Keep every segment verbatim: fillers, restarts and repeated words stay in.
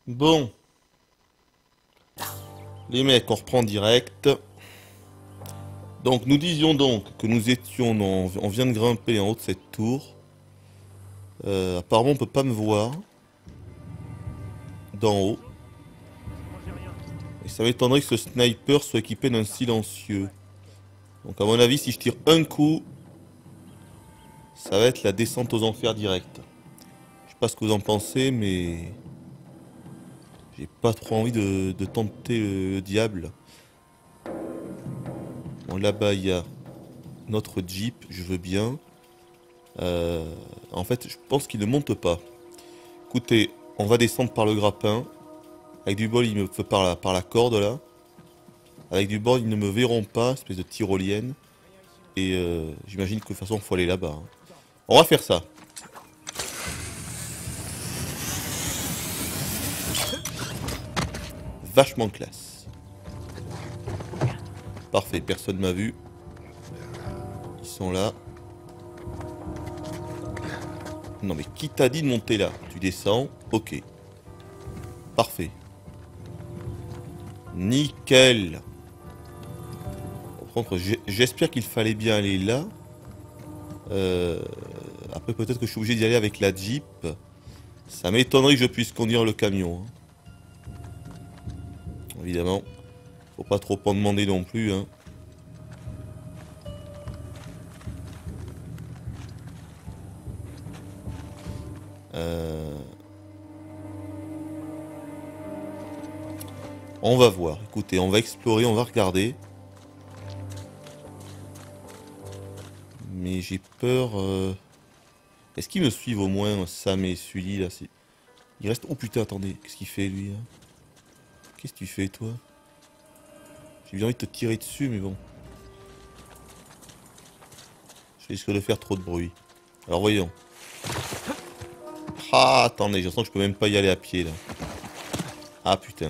Bon. Les mecs, on reprend direct. Donc, nous disions donc que nous étions dans... On vient de grimper en haut de cette tour. Euh, apparemment, on peut pas me voir. D'en haut. Et ça m'étonnerait que ce sniper soit équipé d'un silencieux. Donc, à mon avis, si je tire un coup, ça va être la descente aux enfers directe. Je sais pas ce que vous en pensez, mais... J'ai pas trop envie de, de tenter le diable. Bon, là-bas, il y a notre Jeep, je veux bien. Euh, en fait, je pense qu'il ne monte pas. Écoutez, on va descendre par le grappin. Avec du bol, il me fait par la, par la corde, là. Avec du bol, ils ne me verront pas, espèce de tyrolienne. Et euh, j'imagine que de toute façon, il faut aller là-bas. Hein. On va faire ça. Vachement classe. Parfait, personne m'a vu. Ils sont là. Non mais qui t'a dit de monter là? Tu descends, ok. Parfait. Nickel. Par contre, j'espère qu'il fallait bien aller là. Euh, après peut-être que je suis obligé d'y aller avec la Jeep. Ça m'étonnerait que je puisse conduire le camion. Hein. Évidemment. Faut pas trop en demander non plus. Hein. Euh... On va voir. Écoutez, on va explorer, on va regarder. Mais j'ai peur... Euh... Est-ce qu'ils me suivent au moins, Sam et Sully là? Il reste... Oh putain, attendez. Qu'est-ce qu'il fait lui là? Qu'est-ce que tu fais toi? J'ai bien envie de te tirer dessus, mais bon. Je risque de faire trop de bruit. Alors voyons. Ah, attendez, je sens que je peux même pas y aller à pied là. Ah putain.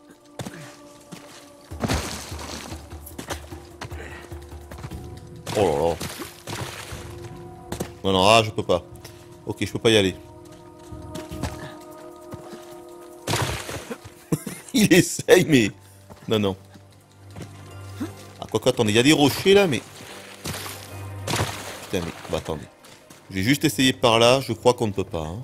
Oh là là. Non, non, ah, je peux pas. Ok, je peux pas y aller. Il essaye, mais... Non, non. Ah, quoi quoi, attendez, il y a des rochers là, mais... Putain, mais... Bah, attendez. J'ai juste essayé par là, je crois qu'on ne peut pas. Hein.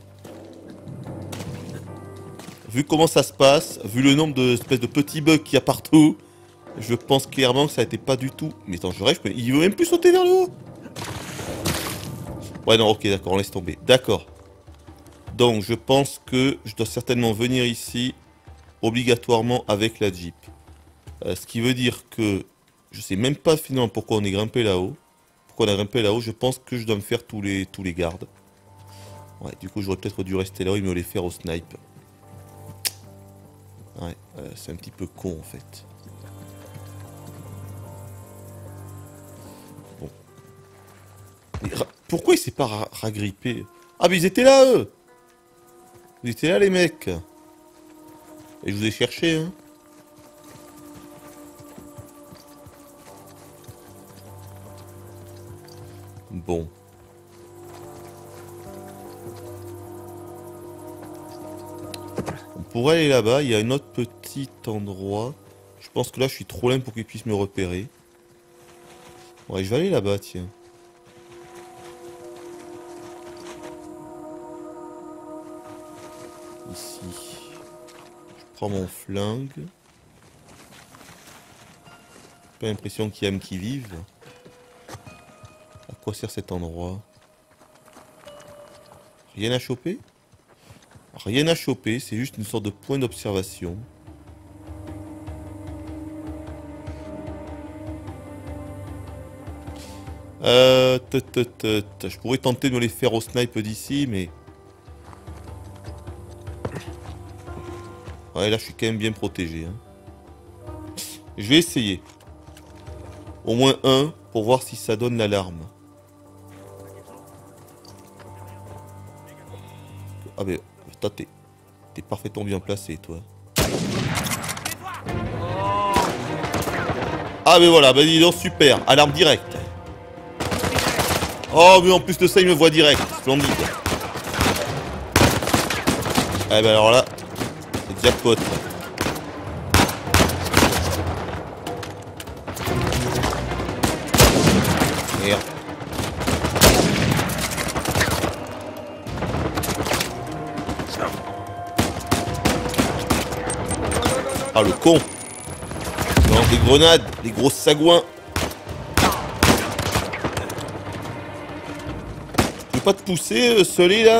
Vu comment ça se passe, vu le nombre de espèces de petits bugs qu'il y a partout, je pense clairement que ça a été pas du tout... Mais attends, je rêve, mais il veut même plus sauter vers le haut. Ouais, non, ok, d'accord, on laisse tomber. D'accord. Donc, je pense que je dois certainement venir ici... obligatoirement avec la Jeep. Euh, ce qui veut dire que je sais même pas finalement pourquoi on est grimpé là-haut. Pourquoi on a grimpé là-haut, je pense que je dois me faire tous les tous les gardes. Ouais, du coup j'aurais peut-être dû rester là-haut et me les faire au snipe. Ouais, euh, c'est un petit peu con en fait. Bon. Pourquoi il s'est pas ra ragrippé? Ah mais ils étaient là eux. Ils étaient là les mecs. Et je vous ai cherché, hein. Bon. On pourrait aller là-bas, il y a un autre petit endroit. Je pense que là, je suis trop loin pour qu'il puisse me repérer. Ouais, je vais aller là-bas, tiens. Ici. Je prends mon flingue. Pas l'impression qu'il y a un qui vive. À quoi sert cet endroit? Rien à choper? Rien à choper, c'est juste une sorte de point d'observation. Euh... Je pourrais tenter de me les faire au snipe d'ici, mais... Ouais, là, je suis quand même bien protégé. Hein. Je vais essayer. Au moins un, pour voir si ça donne l'alarme. Ah, mais... Toi, t'es... T'es parfaitement bien placé, toi. Ah, mais voilà, bah dis donc, super. Alarme directe. Oh, mais en plus de ça, il me voit direct. Splendide. Eh ben alors là... jackpot. Merde. Ah le con. Non, des grenades, des gros sagouins. Je veux pas te pousser, euh, Sully, là.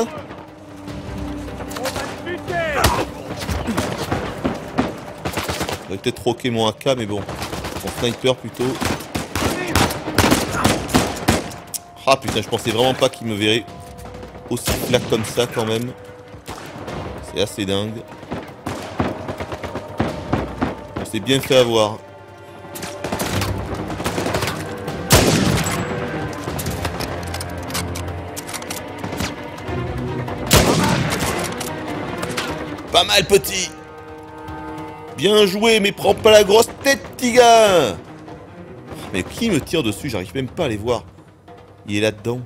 J'aurais peut-être troqué mon A K, mais bon. Mon sniper plutôt. Ah putain, je pensais vraiment pas qu'il me verrait aussi flat comme ça quand même. C'est assez dingue. On s'est bien fait avoir. Pas mal, petit. Bien joué, mais prends pas la grosse tête, petit gars. Mais qui me tire dessus? J'arrive même pas à les voir. Il est là-dedans.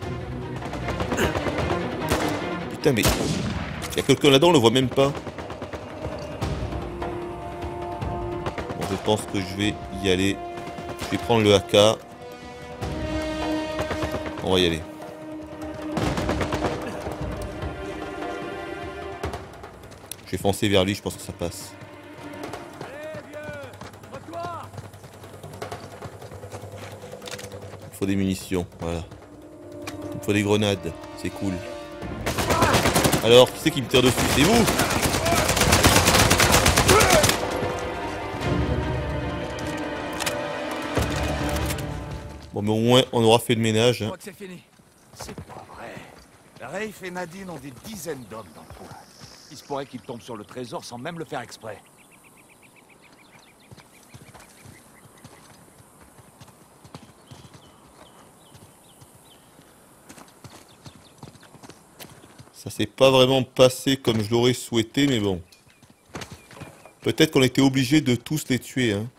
Putain, mais... il y a quelqu'un là-dedans, on le voit même pas. Bon, je pense que je vais y aller. Je vais prendre le A K. On va y aller. Je vais foncer vers lui, je pense que ça passe. Il faut des munitions, voilà. Il me faut des grenades, c'est cool. Alors, qui c'est qui me tire dessus? C'est vous? Bon, mais au moins, on aura fait le ménage. Hein. C'est fini. C'est pas vrai. Rafe et Nadine ont des dizaines d'hommes dans le coin. Il se pourrait qu'ils tombent sur le trésor sans même le faire exprès. Ça s'est pas vraiment passé comme je l'aurais souhaité, mais bon. Peut-être qu'on était obligé de tous les tuer, hein.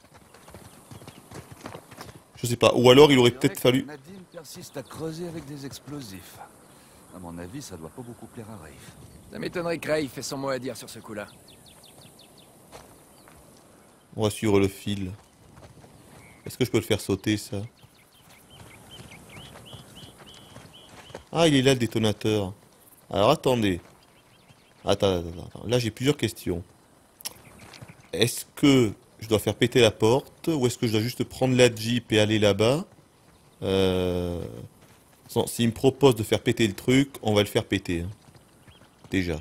Je sais pas. Ou alors il aurait peut-être fallu... Nadine persiste à creuser avec des explosifs. À mon avis, ça doit pas beaucoup plaire à Rafe. Ça m'étonnerait que Rafe ait son mot à dire sur ce coup-là. On va suivre le fil. Est-ce que je peux le faire sauter, ça? Ah, il est là, le détonateur. Alors, attendez. Attends, attends, attends. Là, j'ai plusieurs questions. Est-ce que je dois faire péter la porte? Ou est-ce que je dois juste prendre la Jeep et aller là-bas? Euh... S'il me propose de faire péter le truc, on va le faire péter. Hein. Déjà.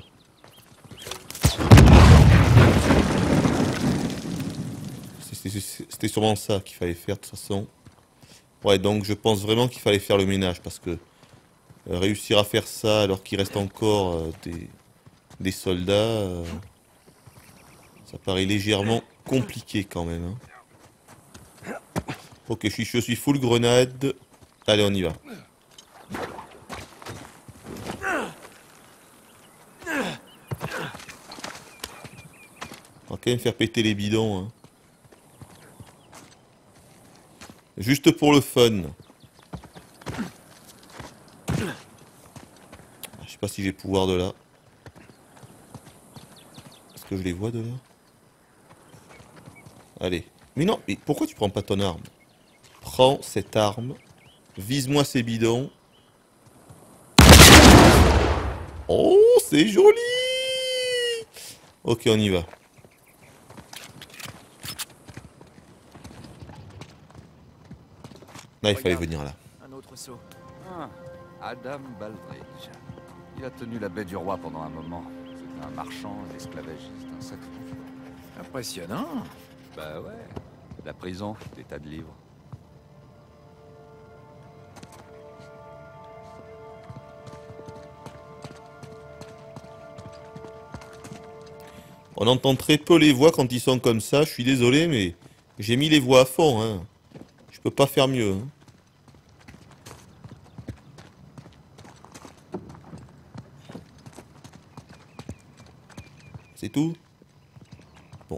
C'était sûrement ça qu'il fallait faire de toute façon. Ouais, donc je pense vraiment qu'il fallait faire le ménage parce que euh, réussir à faire ça alors qu'il reste encore euh, des, des soldats, euh, ça paraît légèrement compliqué quand même. Hein. Ok, je suis, je suis full grenade. Allez, on y va. On va quand même faire péter les bidons. Hein. Juste pour le fun. Je sais pas si j'ai pouvoir de là. Est-ce que je les vois de là? Allez. Mais non, mais pourquoi tu prends pas ton arme? Prends cette arme. Vise-moi ces bidons. Oh, c'est joli! Ok, on y va. Là, il fallait venir là. Un autre saut. Ah, Adam Baldridge. Il a tenu la baie du roi pendant un moment. C'était un marchand, un esclavagiste, un sacré. Impressionnant. Bah ouais. La prison, des tas de livres. On entend très peu les voix quand ils sont comme ça. Je suis désolé, mais j'ai mis les voix à fond. Hein. Je peux pas faire mieux. Hein. C'est tout? Bon.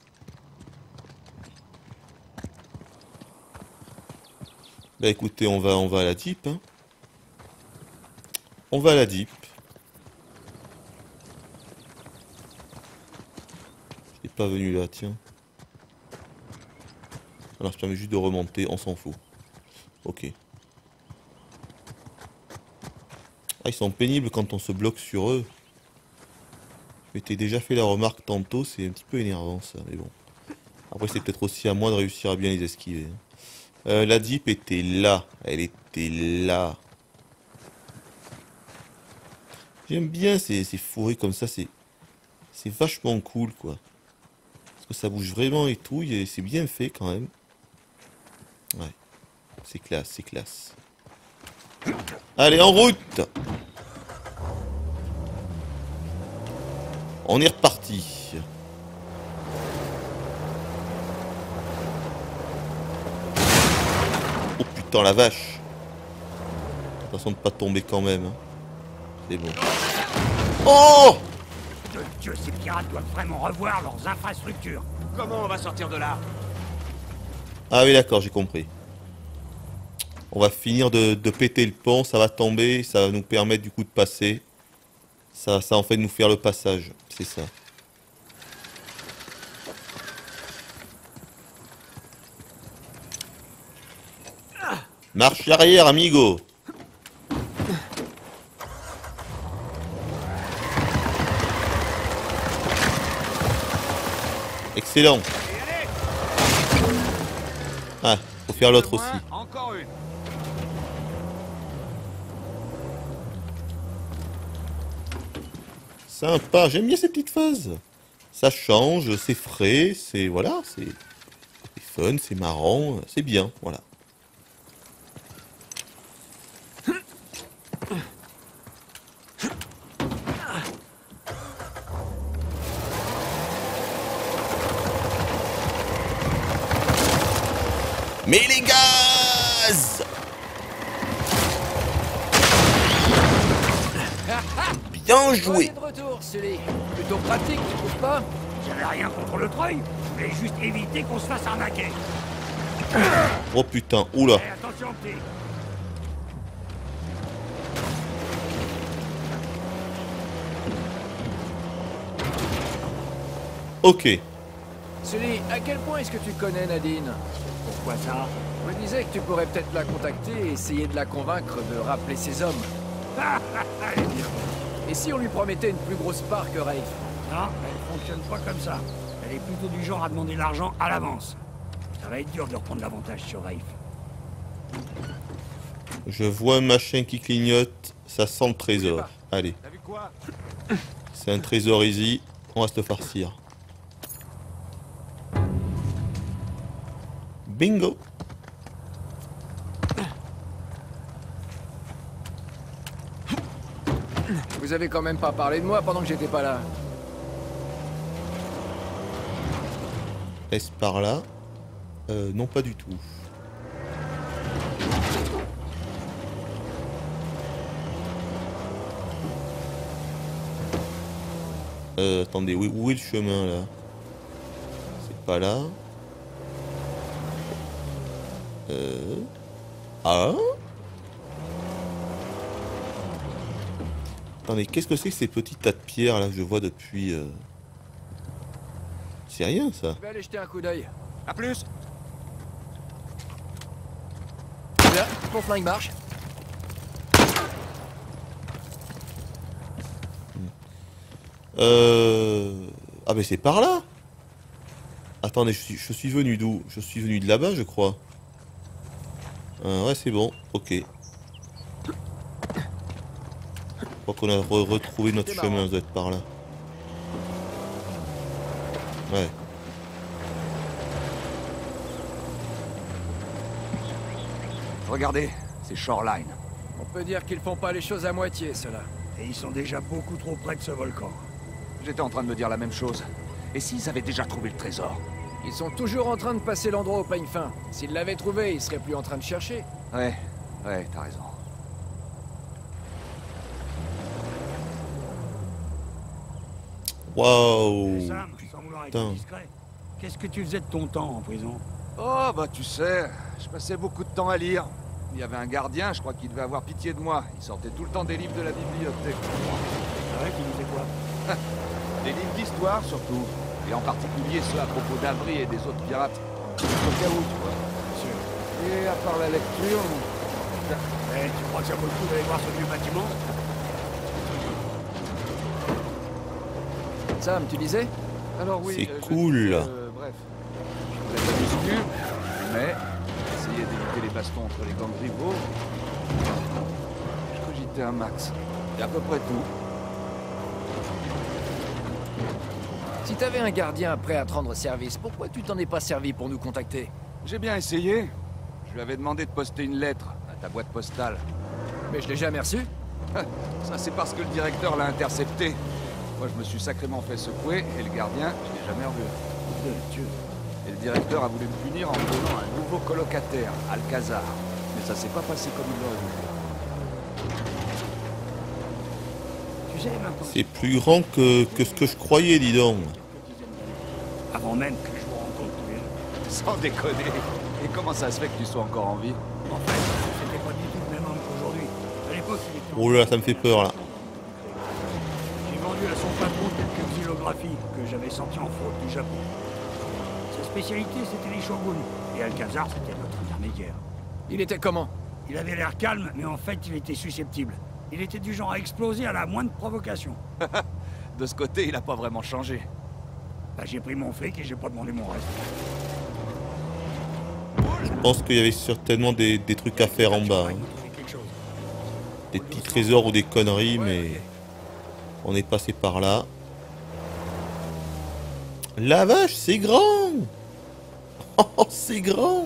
Bah écoutez, on va, on va à la Jeep. Hein. On va à la Jeep. C'est pas venu là, tiens. Alors, ça permet juste de remonter, on s'en fout. Ok. Ah, ils sont pénibles quand on se bloque sur eux. Je m'étais déjà fait la remarque tantôt, c'est un petit peu énervant ça, mais bon. Après, c'est peut-être aussi à moi de réussir à bien les esquiver. Euh, la Jeep était là, elle était là. J'aime bien ces, ces fourrés comme ça, c'est c'est vachement cool quoi. Parce que ça bouge vraiment et tout, et c'est bien fait quand même. Ouais, c'est classe, c'est classe. Allez, en route! On est reparti. Oh putain, la vache. Attention de pas tomber quand même. Hein. C'est bon. Oh! De Dieu, ces pirates doivent vraiment revoir leurs infrastructures. Comment on va sortir de là? Ah oui, d'accord, j'ai compris. On va finir de, de péter le pont, ça va tomber, ça va nous permettre du coup de passer. Ça, ça en fait nous faire le passage, c'est ça. Marche arrière, amigo. Excellent. Ah, faut faire l'autre aussi. Encore une. Sympa, j'aime bien ces petites phases. Ça change, c'est frais, c'est voilà, c'est fun, c'est marrant, c'est bien, voilà. Mais les gaz! Bien joué! De retour, Sully. Plutôt pratique, tu trouves pas? J'avais rien contre le treuil. Je voulais juste éviter qu'on se fasse arnaquer. Oh putain, oula! Eh, attention, petit. Ok. Sully, à quel point est-ce que tu connais Nadine? Pourquoi ça? Je me disais que tu pourrais peut-être la contacter et essayer de la convaincre de rappeler ses hommes. Allez, bien. Et si on lui promettait une plus grosse part que Rafe? Non, elle fonctionne pas comme ça. Elle est plutôt du genre à demander l'argent à l'avance. Ça va être dur de reprendre l'avantage sur Rafe. Je vois un machin qui clignote, ça sent le trésor. Allez, T'as vu quoi? c'est un trésor easy, on va se le farcir. Bingo! Vous avez quand même pas parlé de moi pendant que j'étais pas là. Est-ce par là? Euh, non, pas du tout. Euh, attendez, où, où est le chemin là? C'est pas là. Euh... Ah? Attendez, qu'est-ce que c'est que ces petits tas de pierres là que je vois depuis... Euh... C'est rien ça. Je vais aller jeter un coup d'œil. À plus. Là, mon flingue marche. Euh... Ah mais c'est par là. Attendez, je suis, je suis venu d'où? Je suis venu de là-bas, je crois. Ah, ouais, c'est bon. Ok. Je crois qu'on a re retrouvé notre chemin, ça doit être par là. Ouais. Regardez, c'est Shoreline. On peut dire qu'ils font pas les choses à moitié, ceux-là. Et ils sont déjà beaucoup trop près de ce volcan. J'étais en train de me dire la même chose. Et s'ils avaient déjà trouvé le trésor? Ils sont toujours en train de passer l'endroit au peigne fin. S'ils l'avaient trouvé, ils seraient plus en train de chercher. Ouais, ouais, t'as raison. Waouh. Et Sam, sans vouloir être Putain. discret, qu'est-ce que tu faisais de ton temps en prison? Oh, bah tu sais, je passais beaucoup de temps à lire. Il y avait un gardien, je crois qu'il devait avoir pitié de moi. Il sortait tout le temps des livres de la bibliothèque. C'est vrai qu'il disait quoi? Des livres d'histoire, surtout. Et en particulier ceux à propos d'Avry et des autres pirates. Au cas où, tu vois. Et à part la lecture... Eh, tu crois que ça vaut le coup d'aller voir ce vieux bâtiment? Sam, tu disais? Alors oui, C'est euh, je cool. disais, euh, bref, je voulais pas muscu, mais essayer d'éviter les bastons entre les gangs rivaux. Je cogitais un max. C'est à peu près tout. Si t'avais un gardien prêt à te rendre service, pourquoi tu t'en es pas servi pour nous contacter? J'ai bien essayé. Je lui avais demandé de poster une lettre à ta boîte postale. Mais je l'ai jamais reçu. Ça, c'est parce que le directeur l'a intercepté. Moi, je me suis sacrément fait secouer, et le gardien, je l'ai jamais revu. Dieu. Et le directeur a voulu me punir en me donnant un nouveau colocataire, Alcazar. Mais ça s'est pas passé comme il l'aurait voulu. Tu sais, maintenant... C'est plus grand que, que ce que je croyais, dis donc. Avant même que je vous rencontre tous les deux. Sans déconner. Et comment ça se fait que tu sois encore en vie? En fait, c'était pas du tout le même homme qu'aujourd'hui. À l'époque, il était... en- Oh là, ça me fait peur, là. J'ai vendu à son patron quelques xylographies que j'avais sorties en fraude du Japon. Sa spécialité, c'était les shoguns. Et Alcazar, c'était notre intermédiaire. Il était comment? Il avait l'air calme, mais en fait, il était susceptible. Il était du genre à exploser à la moindre provocation. De ce côté, il a pas vraiment changé. Bah, j'ai pris mon fric et j'ai pas demandé mon reste. Je pense qu'il y avait certainement des, des trucs à faire en bas. Hein. Quelque chose. Des petits trésors ou des conneries, mais on est passé par là. La vache, c'est grand! Oh, c'est grand!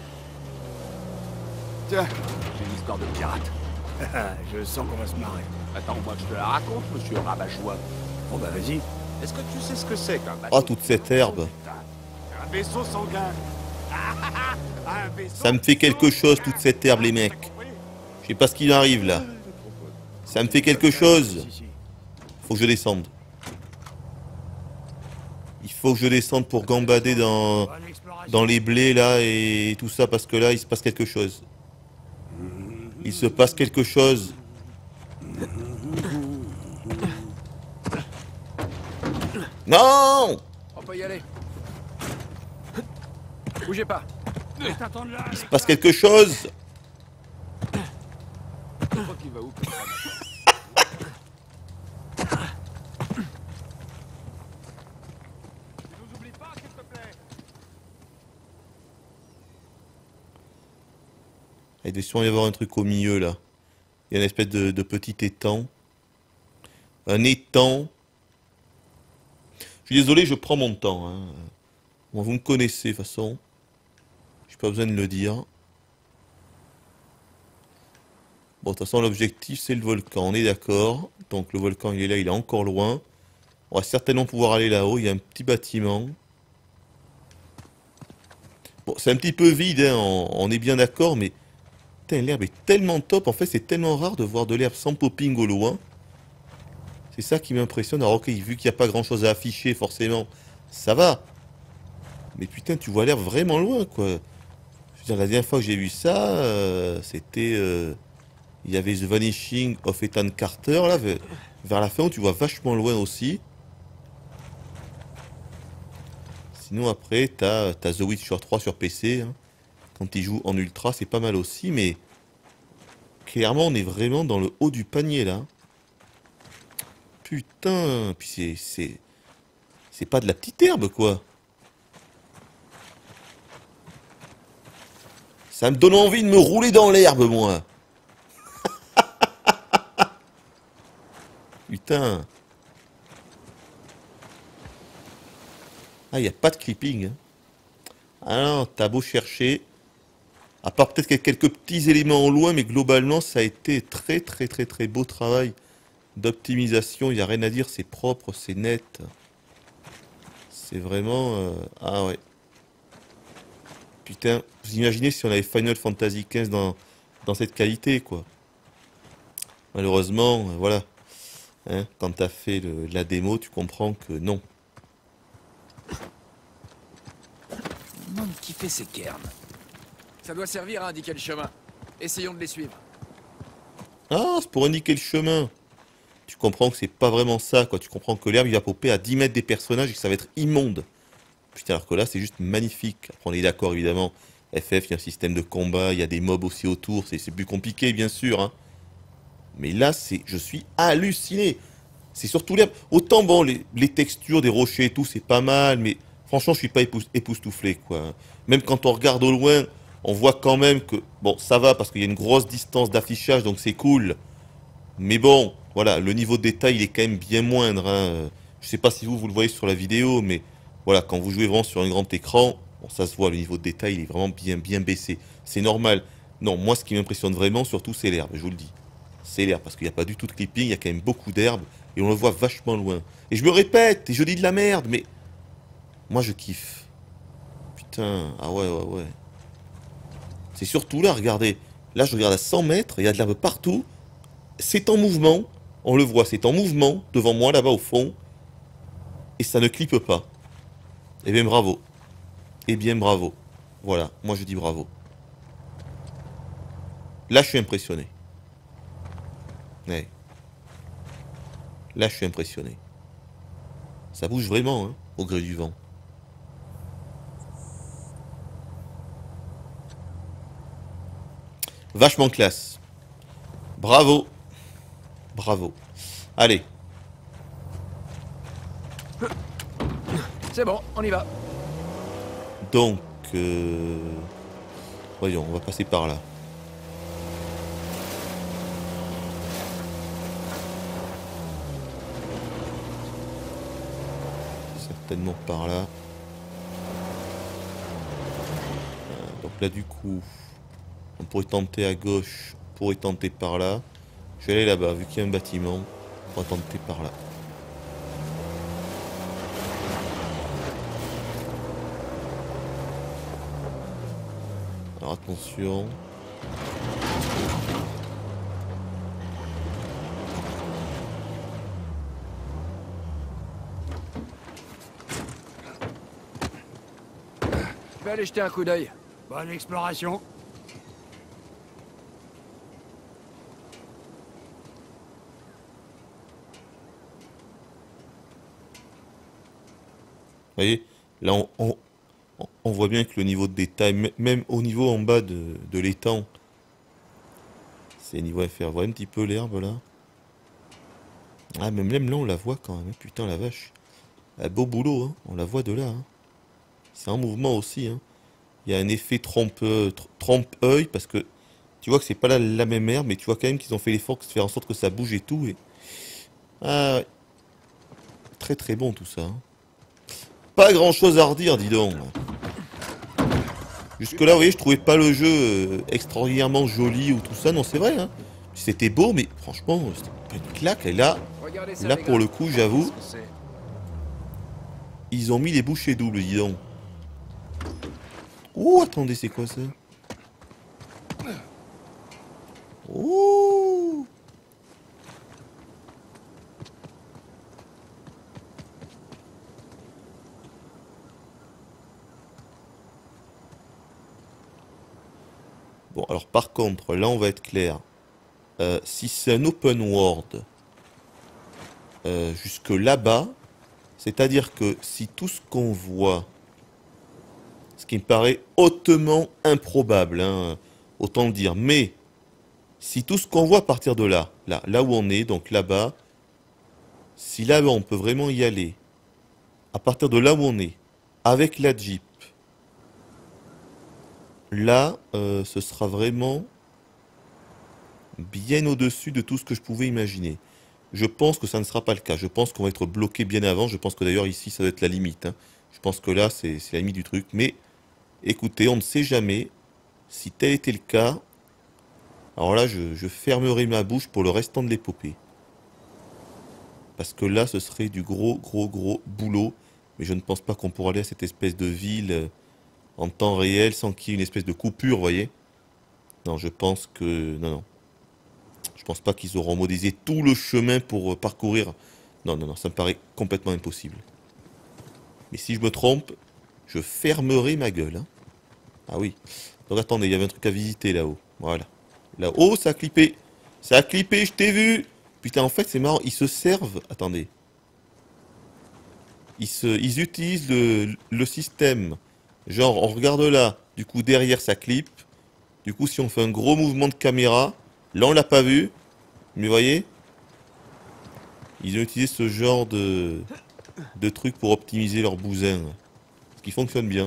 Tiens, j'ai une histoire de pirate. Je sens qu'on va se marrer. Attends, moi je te la raconte, monsieur Rabachois. Bon bah vas-y. Est-ce que tu sais ce que c'est qu'un bateau? Oh, toute cette herbe. Un vaisseau sanguin. Un vaisseau Ça me fait quelque chose, toute cette herbe, les mecs. Je sais pas ce qui m'arrive, là. Ça me fait quelque chose. Si, si. Faut que je descende. Il faut que je descende pour gambader dans, Bonne exploration. dans les blés, là, et tout ça, parce que là, il se passe quelque chose. Il se passe quelque chose. Non! On peut y aller. Bougez pas. Mais t'attends de là, Il se passe quelque chose. Je crois qu'il va où comme ça? Tu nous oublies pas, s'il te plaît. Il doit sûrement y avoir un truc au milieu, là. Il y a une espèce de, de petit étang. Un étang. Je suis désolé, je prends mon temps. Hein. Bon, vous me connaissez, de toute façon. J'ai pas besoin de le dire. Bon, de toute façon, l'objectif, c'est le volcan. On est d'accord. Donc, le volcan, il est là, il est encore loin. On va certainement pouvoir aller là-haut. Il y a un petit bâtiment. Bon, c'est un petit peu vide, hein. on, on est bien d'accord, mais... Putain, l'herbe est tellement top. En fait, c'est tellement rare de voir de l'herbe sans popping au loin. C'est ça qui m'impressionne. Alors, ok, vu qu'il n'y a pas grand-chose à afficher, forcément, ça va. Mais putain, tu vois l'herbe vraiment loin, quoi. Je veux dire, la dernière fois que j'ai vu ça, euh, c'était... euh, il y avait The Vanishing of Ethan Carter, là, vers, vers la fin, où tu vois vachement loin aussi. Sinon, après, t'as t'as The Witcher trois sur P C, hein. Quand il joue en ultra, c'est pas mal aussi, mais... Clairement, on est vraiment dans le haut du panier, là. Putain, puis c'est... C'est c'est pas de la petite herbe, quoi. Ça me donne envie de me rouler dans l'herbe, moi. Putain. Ah, il n'y a pas de clipping. Hein. Ah non, t'as beau chercher. À part peut-être qu'il y a quelques petits éléments au loin, mais globalement, ça a été très très très très beau travail d'optimisation. Il n'y a rien à dire, c'est propre, c'est net. C'est vraiment... euh, Ah ouais. Putain, vous imaginez si on avait Final Fantasy quinze dans, dans cette qualité, quoi. Malheureusement, euh, voilà. Hein, quand t'as fait le, la démo, tu comprends que non. Je me demande qui fait ces cairns. Ça doit servir à indiquer le chemin. Essayons de les suivre. Ah, c'est pour indiquer le chemin. tu comprends que c'est pas vraiment ça, quoi. Tu comprends que l'herbe, il va popper à dix mètres des personnages et que ça va être immonde. Putain, alors que là, c'est juste magnifique. Après, on est d'accord, évidemment. F F, il y a un système de combat, il y a des mobs aussi autour. C'est plus compliqué, bien sûr. Hein. Mais là, c'est, je suis halluciné. C'est surtout l'herbe. Autant, bon, les, les textures des rochers et tout, c'est pas mal. Mais franchement, je suis pas épous, époustouflé, quoi. Même quand on regarde au loin, on voit quand même que... Bon, ça va, parce qu'il y a une grosse distance d'affichage, donc c'est cool. Mais bon, voilà, le niveau de détail, il est quand même bien moindre. Hein. Je sais pas si vous, vous le voyez sur la vidéo, mais... Voilà, quand vous jouez vraiment sur un grand écran, bon, ça se voit, le niveau de détail il est vraiment bien, bien baissé. C'est normal. Non, moi ce qui m'impressionne vraiment surtout c'est l'herbe, je vous le dis. C'est l'herbe, parce qu'il n'y a pas du tout de clipping, il y a quand même beaucoup d'herbe, et on le voit vachement loin. Et je me répète, et je dis de la merde, mais... Moi je kiffe. Putain, ah ouais, ouais, ouais. C'est surtout là, regardez. Là je regarde à cent mètres, il y a de l'herbe partout. C'est en mouvement, on le voit, c'est en mouvement, devant moi, là-bas au fond. Et ça ne clippe pas. Eh bien bravo. Eh bien bravo. Voilà, moi je dis bravo. Là je suis impressionné. Ouais. Là je suis impressionné. Ça bouge vraiment, hein, au gré du vent. Vachement classe. Bravo. Bravo. Allez. C'est bon, on y va. Donc, euh... voyons, on va passer par là. Certainement par là. Euh, donc là, du coup, on pourrait tenter à gauche, on pourrait tenter par là. Je vais aller là-bas, vu qu'il y a un bâtiment, on va tenter par là. Alors attention. Je vais aller jeter un coup d'œil. Bonne exploration. Vous voyez, là on, on, on voit bien que le niveau de détail, même au niveau en bas de, de l'étang, c'est niveau F R. Vous voyez un petit peu l'herbe là. Ah, même, même là on la voit quand même, putain la vache. Ah, beau boulot, hein. On la voit de là. Hein. C'est un mouvement aussi. Hein. Il y a un effet trompe-œil trompe parce que tu vois que c'est pas la, la même herbe, mais tu vois quand même qu'ils ont fait l'effort de faire en sorte que ça bouge et tout. Et... Ah, ouais. Très très bon tout ça. Hein. Pas grand chose à redire, dis donc. Jusque là, vous voyez, je trouvais pas le jeu euh, extraordinairement joli ou tout ça. Non, c'est vrai. Hein. C'était beau, mais franchement, c'était pas une claque. Et là, Ça, là pour le coup, j'avoue, ils ont mis les bouchées doubles, dis donc. Oh, attendez, c'est quoi ça? Oh. Bon, alors par contre, là on va être clair. Euh, si c'est un open world euh, jusque là-bas, c'est-à-dire que si tout ce qu'on voit, ce qui me paraît hautement improbable, hein, autant le dire, mais si tout ce qu'on voit à partir de là, là, là où on est, donc là-bas, si là-bas on peut vraiment y aller, à partir de là où on est, avec la Jeep, là, euh, ce sera vraiment bien au-dessus de tout ce que je pouvais imaginer. Je pense que ça ne sera pas le cas. Je pense qu'on va être bloqué bien avant. Je pense que d'ailleurs ici, ça doit être la limite. Hein. Je pense que là, c'est la limite du truc. Mais écoutez, on ne sait jamais. Si tel était le cas, alors là, je, je fermerai ma bouche pour le restant de l'épopée. Parce que là, ce serait du gros, gros, gros boulot. Mais je ne pense pas qu'on pourra aller à cette espèce de ville euh, en temps réel sans qu'il y ait une espèce de coupure, vous voyez. Non, je pense que... Non, non. Je pense pas qu'ils auront modélisé tout le chemin pour euh, parcourir. Non, non, non, ça me paraît complètement impossible. Mais si je me trompe, je fermerai ma gueule. Hein. Ah oui. Donc attendez, il y avait un truc à visiter là-haut. Voilà. Là-haut, ça a clippé. Ça a clippé, je t'ai vu. Putain, en fait, c'est marrant. Ils se servent... Attendez. Ils, se... Ils utilisent le... le système. Genre, on regarde là. Du coup, derrière, ça clip. Du coup, si on fait un gros mouvement de caméra... Là, on l'a pas vu. Mais vous voyez, ils ont utilisé ce genre de... de truc pour optimiser leur bousin. Ce qui fonctionne bien.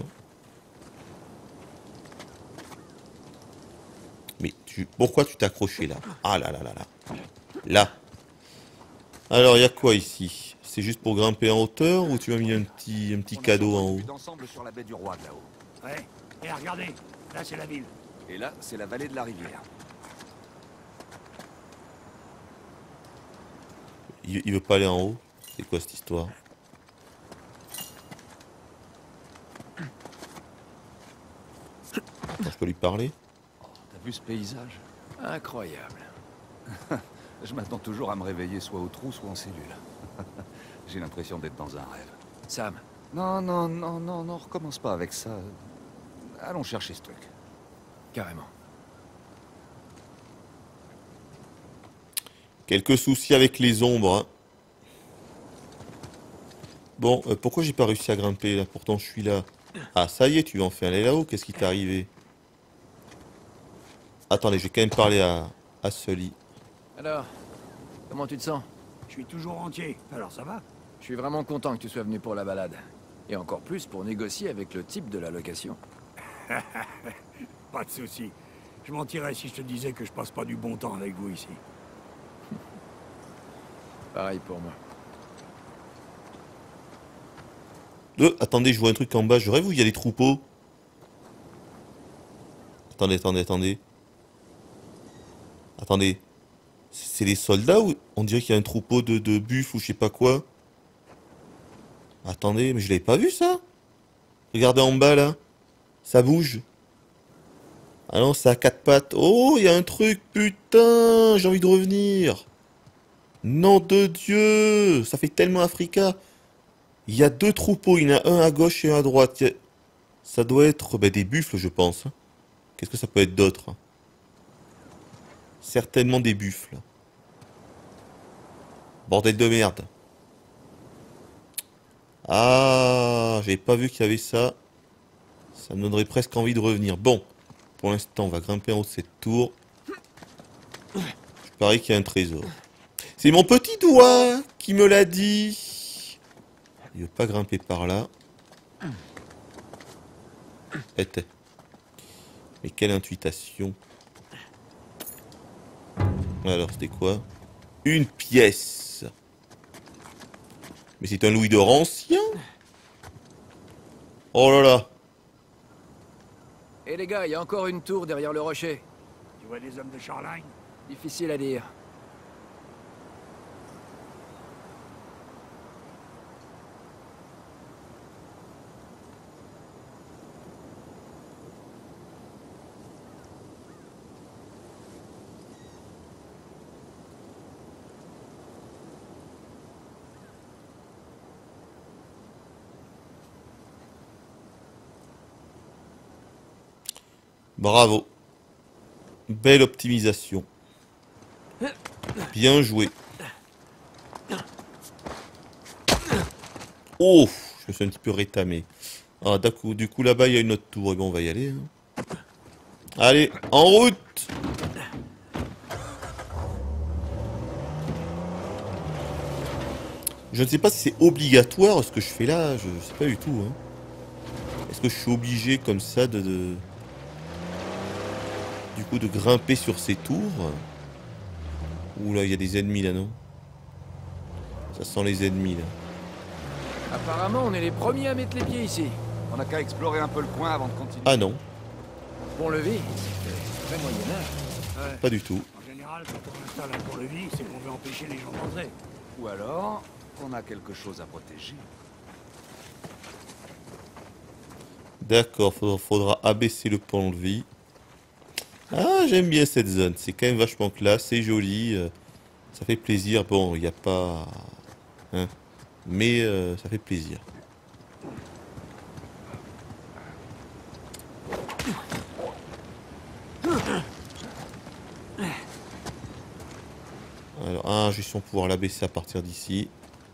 Mais tu... pourquoi tu t'es accroché là? Ah là là là là. Là. Alors, il y a quoi ici? C'est juste pour grimper en hauteur ou tu m'as mis un petit, un petit cadeau en haut? D'ensemble sur la baie du Roi, de là-haut. Ouais. Et regardez, là c'est la ville. Et là, c'est la vallée de la rivière. Il, il veut pas aller en haut? C'est quoi cette histoire? Attends, je peux lui parler? T'as vu ce paysage? Incroyable. Je m'attends toujours à me réveiller soit au trou, soit en cellule. J'ai l'impression d'être dans un rêve. Sam, Non, non, non, non, non, recommence pas avec ça. Allons chercher ce truc. carrément. Quelques soucis avec les ombres. Hein. Bon, euh, pourquoi j'ai pas réussi à grimper là? Pourtant je suis là. Ah, ça y est, tu vas enfin aller là-haut. Qu'est-ce qui t'est arrivé? Attendez, je vais quand même parler à, à Sully. Alors, comment tu te sens? Je suis toujours entier, alors ça va? Je suis vraiment content que tu sois venu pour la balade. Et encore plus pour négocier avec le type de la location. Pas de souci. Je mentirais si je te disais que je passe pas du bon temps avec vous ici. Pareil pour moi. Euh, attendez, je vois un truc en bas. Je rêve où il y a des troupeaux. Attendez, attendez, attendez. Attendez. C'est les soldats ou on dirait qu'il y a un troupeau de, de buffles ou je sais pas quoi? Attendez, mais je l'avais pas vu ça? Regardez en bas là. Ça bouge. Ah non, c'est à quatre pattes. Oh, il y a un truc, putain, j'ai envie de revenir. Nom de Dieu, ça fait tellement Africa. Il y a deux troupeaux, il y en a un à gauche et un à droite. A... Ça doit être ben, des buffles, je pense. Qu'est-ce que ça peut être d'autre? Certainement des buffles. Bordel de merde. Ah, j'avais pas vu qu'il y avait ça. Ça me donnerait presque envie de revenir. Bon, pour l'instant, on va grimper en haut de cette tour. Je parie qu'il y a un trésor. C'est mon petit doigt qui me l'a dit. Il veut pas grimper par là. Était. Mais quelle intuition. Alors, c'était quoi? Une pièce. Mais c'est un louis d'or ancien. Oh là là. Et les gars, il y a encore une tour derrière le rocher. Tu vois des hommes de Shoreline? Difficile à dire. Bravo. Belle optimisation. Bien joué. Oh, je me suis un petit peu rétamé. Ah, d'accord. Du coup, là-bas, il y a une autre tour. Et bon, on va y aller. Hein. Allez, en route. Je ne sais pas si c'est obligatoire ce que je fais là. Je ne sais pas du tout. Hein. Est-ce que je suis obligé comme ça de... de... Du coup, de grimper sur ces tours. Ouh là, il y a des ennemis là, non? Ça sent les ennemis là. Apparemment, on est les premiers à mettre les pieds ici. On n'a qu'à explorer un peu le coin avant de continuer. Ah non, Pont-levis, c'est très moyen-âge. Ouais. pas du tout. En général, quand on installe un pont-levis, c'est qu'on veut empêcher les gens d'entrer. Ou alors, on a quelque chose à protéger. D'accord, faudra, faudra abaisser le pont-levis. Ah, j'aime bien cette zone. C'est quand même vachement classe, c'est joli. euh, Ça fait plaisir. Bon, il n'y a pas... Hein, mais euh, ça fait plaisir. Alors, Ah, je vais sûrement pouvoir l'abaisser à partir d'ici.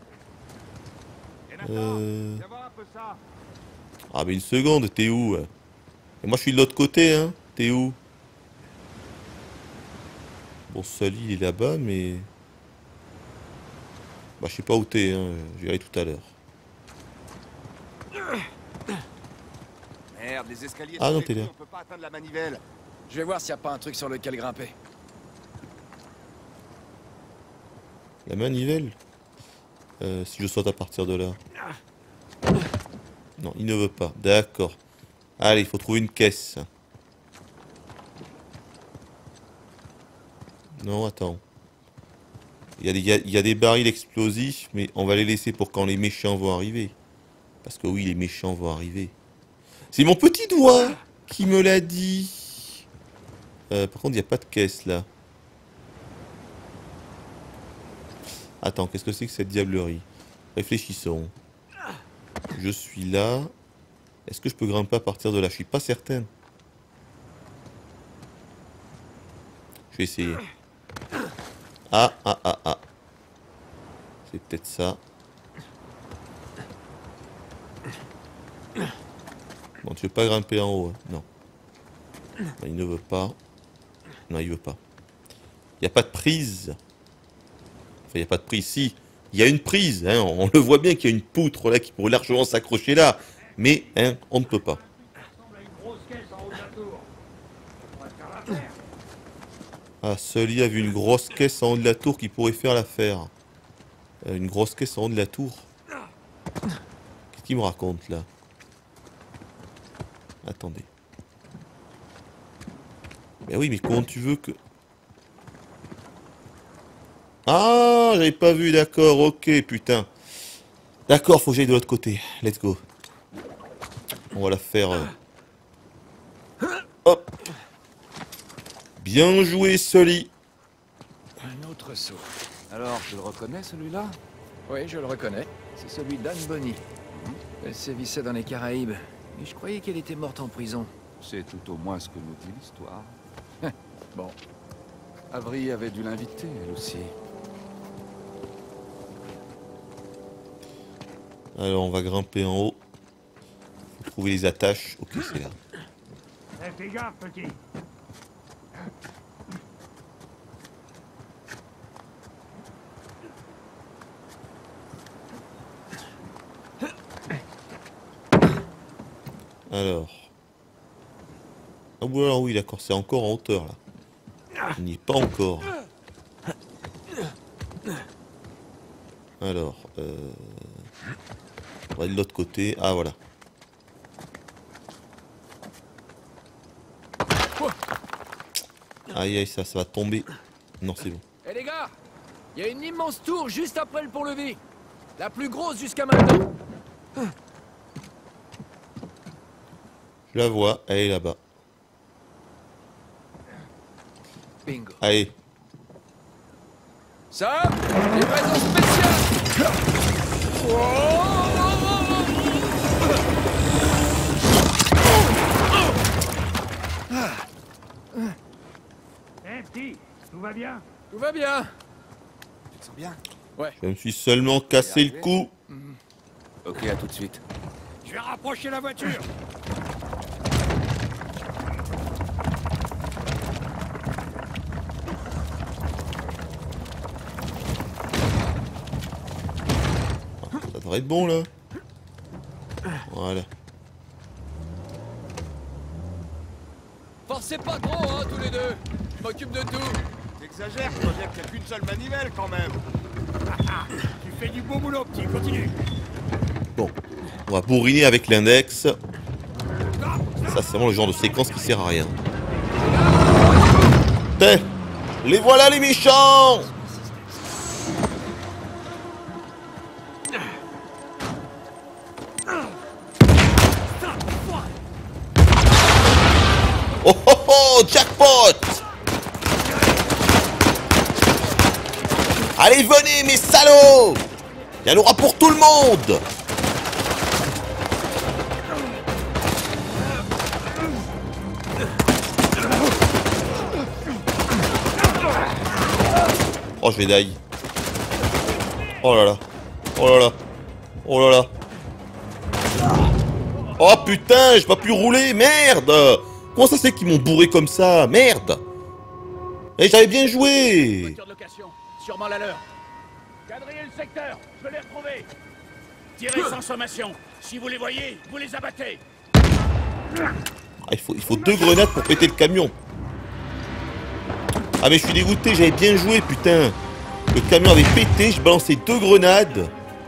Euh... Ah, mais une seconde, t'es où? Et moi, je suis de l'autre côté, hein. T'es où? Bon, Sully, il est là-bas, mais... Bah, je sais pas où t'es, hein. Je verrai tout à l'heure. Merde, les escaliers Ah sont non, t'es réduits, là. on peut pas atteindre la manivelle. Je vais voir s'il n'y a pas un truc sur lequel grimper. La manivelle? euh, Si je saute à partir de là. Non, il ne veut pas. D'accord. Allez, il faut trouver une caisse. Non, attends. Il y a des, il y a- il y a des barils explosifs, mais on va les laisser pour quand les méchants vont arriver. Parce que oui, les méchants vont arriver. C'est mon petit doigt qui me l'a dit. Euh, par contre, il n'y a pas de caisse là. Attends, qu'est-ce que c'est que cette diablerie? Réfléchissons. Je suis là. Est-ce que je peux grimper à partir de là? Je suis pas certain. Je vais essayer. Ah, ah, ah, ah. C'est peut-être ça. Bon, tu veux pas grimper en haut, hein? Non. Non, il ne veut pas. Non, il veut pas. Il n'y a pas de prise. Enfin, il n'y a pas de prise. Si, il y a une prise. Hein. On le voit bien qu'il y a une poutre là qui pourrait largement s'accrocher là. Mais, hein, on ne peut pas. Ah, Sully a vu une grosse caisse en haut de la tour qui pourrait faire l'affaire. Euh, une grosse caisse en haut de la tour. Qu'est-ce qu'il me raconte là? Attendez. Mais oui, mais comment tu veux que... Ah, j'avais pas vu, d'accord, ok, putain. D'accord, faut que j'aille de l'autre côté. Let's go. On va la faire... euh, Hop. Bien joué, Sully. Un autre saut. Alors, je le reconnais celui-là? Oui, je le reconnais. C'est celui d'Anne Bonny. Elle sévissait dans les Caraïbes. Mais je croyais qu'elle était morte en prison. C'est tout au moins ce que nous dit l'histoire. Bon. Avery avait dû l'inviter, elle aussi. Alors, on va grimper en haut. Faut trouver les attaches. Ok, c'est là. Eh, fais gaffe, petit. Alors. Ah oui, alors oui, d'accord, c'est encore en hauteur là. Il n'y est pas encore. Alors, euh... on va de l'autre côté. Ah voilà. Aïe aïe, ça, ça va tomber. Non, c'est bon. Eh les gars, il y a une immense tour juste après le pont-levis. La plus grosse jusqu'à maintenant. Je la vois, elle est là-bas. Bingo. Allez. Ça, livraison spéciale. Eh, petit, tout va bien? Tout va bien. Tu te sens bien? Je me suis seulement cassé le cou. Ok, à tout de suite. Je vais rapprocher la voiture. Ça devrait être bon là. Voilà. Forcez pas trop, hein, tous les deux. Je m'occupe de tout. T'exagères, je vois bien qu'il n'y a qu'une seule manivelle quand même. Tu fais du beau boulot, petit, continue. Bon. On va bourriner avec l'index. Ça, c'est vraiment le genre de séquence qui sert à rien. T'es, les voilà les méchants! Oh oh oh, jackpot! Allez, venez mes salauds! Il y en aura pour tout le monde! Oh, je vais die. Oh là là. Oh là là. Oh là là. Oh putain, j'ai pas pu rouler, merde. Comment ça c'est qu'ils m'ont bourré comme ça? Merde. Et j'avais bien joué. Voiture de location, sûrement la leur. Quadrillez le secteur, je l'ai retrouvé. Tirez sans sommation. Si vous les voyez, vous les abattez. Ah, il faut, il faut deux grenades pour péter le camion. Ah mais je suis dégoûté, j'avais bien joué, putain. Le camion avait pété, je balançais deux grenades.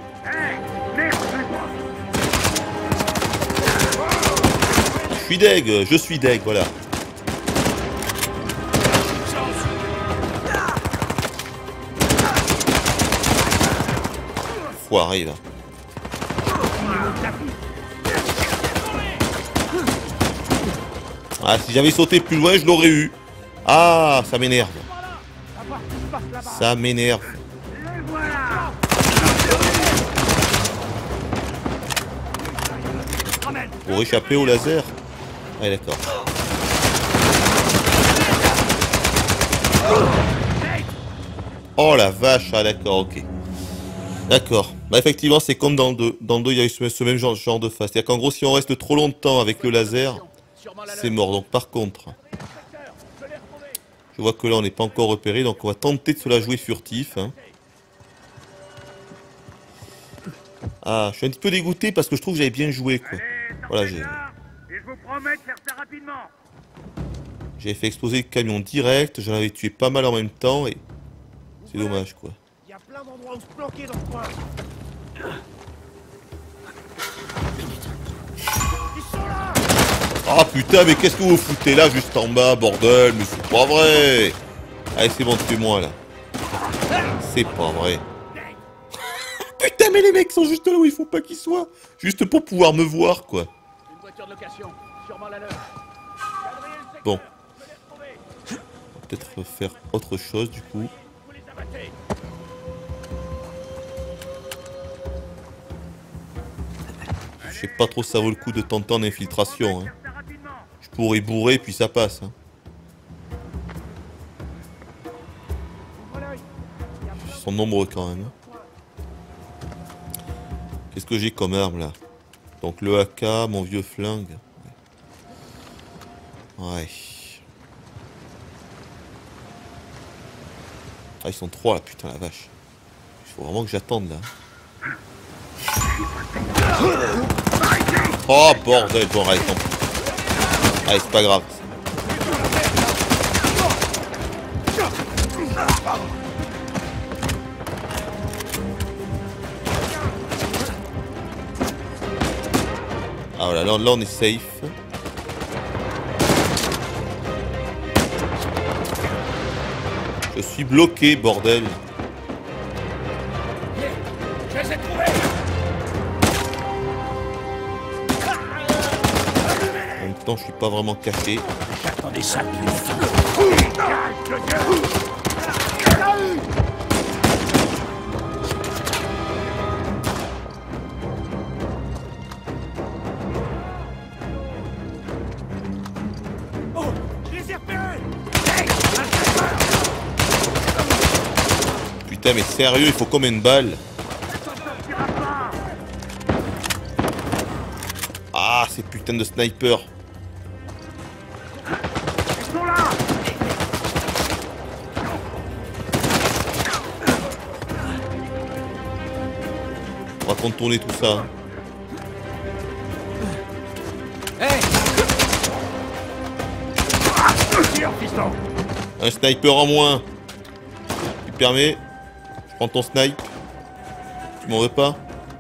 Je suis deg, je suis deg, voilà. Foiré, là. Ah, si j'avais sauté plus loin, je l'aurais eu. Ah, ça m'énerve. Ça m'énerve. Pour échapper au laser. Ah, d'accord. Oh la vache, ah d'accord, ok. D'accord. Bah effectivement, c'est comme dans le deux. Dans le deux, il y a eu ce, ce même genre, genre de phase. C'est-à-dire qu'en gros, si on reste trop longtemps avec le laser, c'est mort. Donc par contre, je vois que là, on n'est pas encore repéré. Donc on va tenter de se la jouer furtif. Hein. Ah, je suis un petit peu dégoûté parce que je trouve que j'avais bien joué, quoi. Voilà, j'ai... J'avais fait exploser le camion direct, j'en avais tué pas mal en même temps et... C'est dommage, quoi. Il y a plein d'endroits où se planquer dans le coin. Ah putain, mais qu'est-ce que vous foutez là, juste en bas, bordel? Mais c'est pas vrai. Allez, c'est bon, tuez-moi, là. C'est pas vrai. Putain, mais les mecs sont juste là où il faut pas qu'ils soient. Juste pour pouvoir me voir, quoi. Une voiture de location, sûrement la leur. Bon. On va peut-être faire autre chose, du coup. Vous les abattez. Je sais pas trop si ça vaut le coup de tenter en infiltration. Hein. Je pourrais bourrer, puis ça passe. Hein. Ils sont nombreux, quand même. Hein. Qu'est-ce que j'ai comme arme, là? Donc le A K, mon vieux flingue. Ouais. Ah, ils sont trois, là, putain, la vache. Il faut vraiment que j'attende, là. Oh, bordel. Bon, allez, tant pis. Allez, c'est pas grave. Ah, voilà, là, là on est safe. Je suis bloqué, bordel. Je les ai trouvés. En même temps, je suis pas vraiment caché. J'attendais ça depuis longtemps. Oh, je les ai repérés. Putain, mais sérieux, il faut combien de balles? Ah, ces putains de snipers. On va contourner tout ça. Un sniper en moins. Tu permets? Je prends ton snipe. Tu m'en veux pas?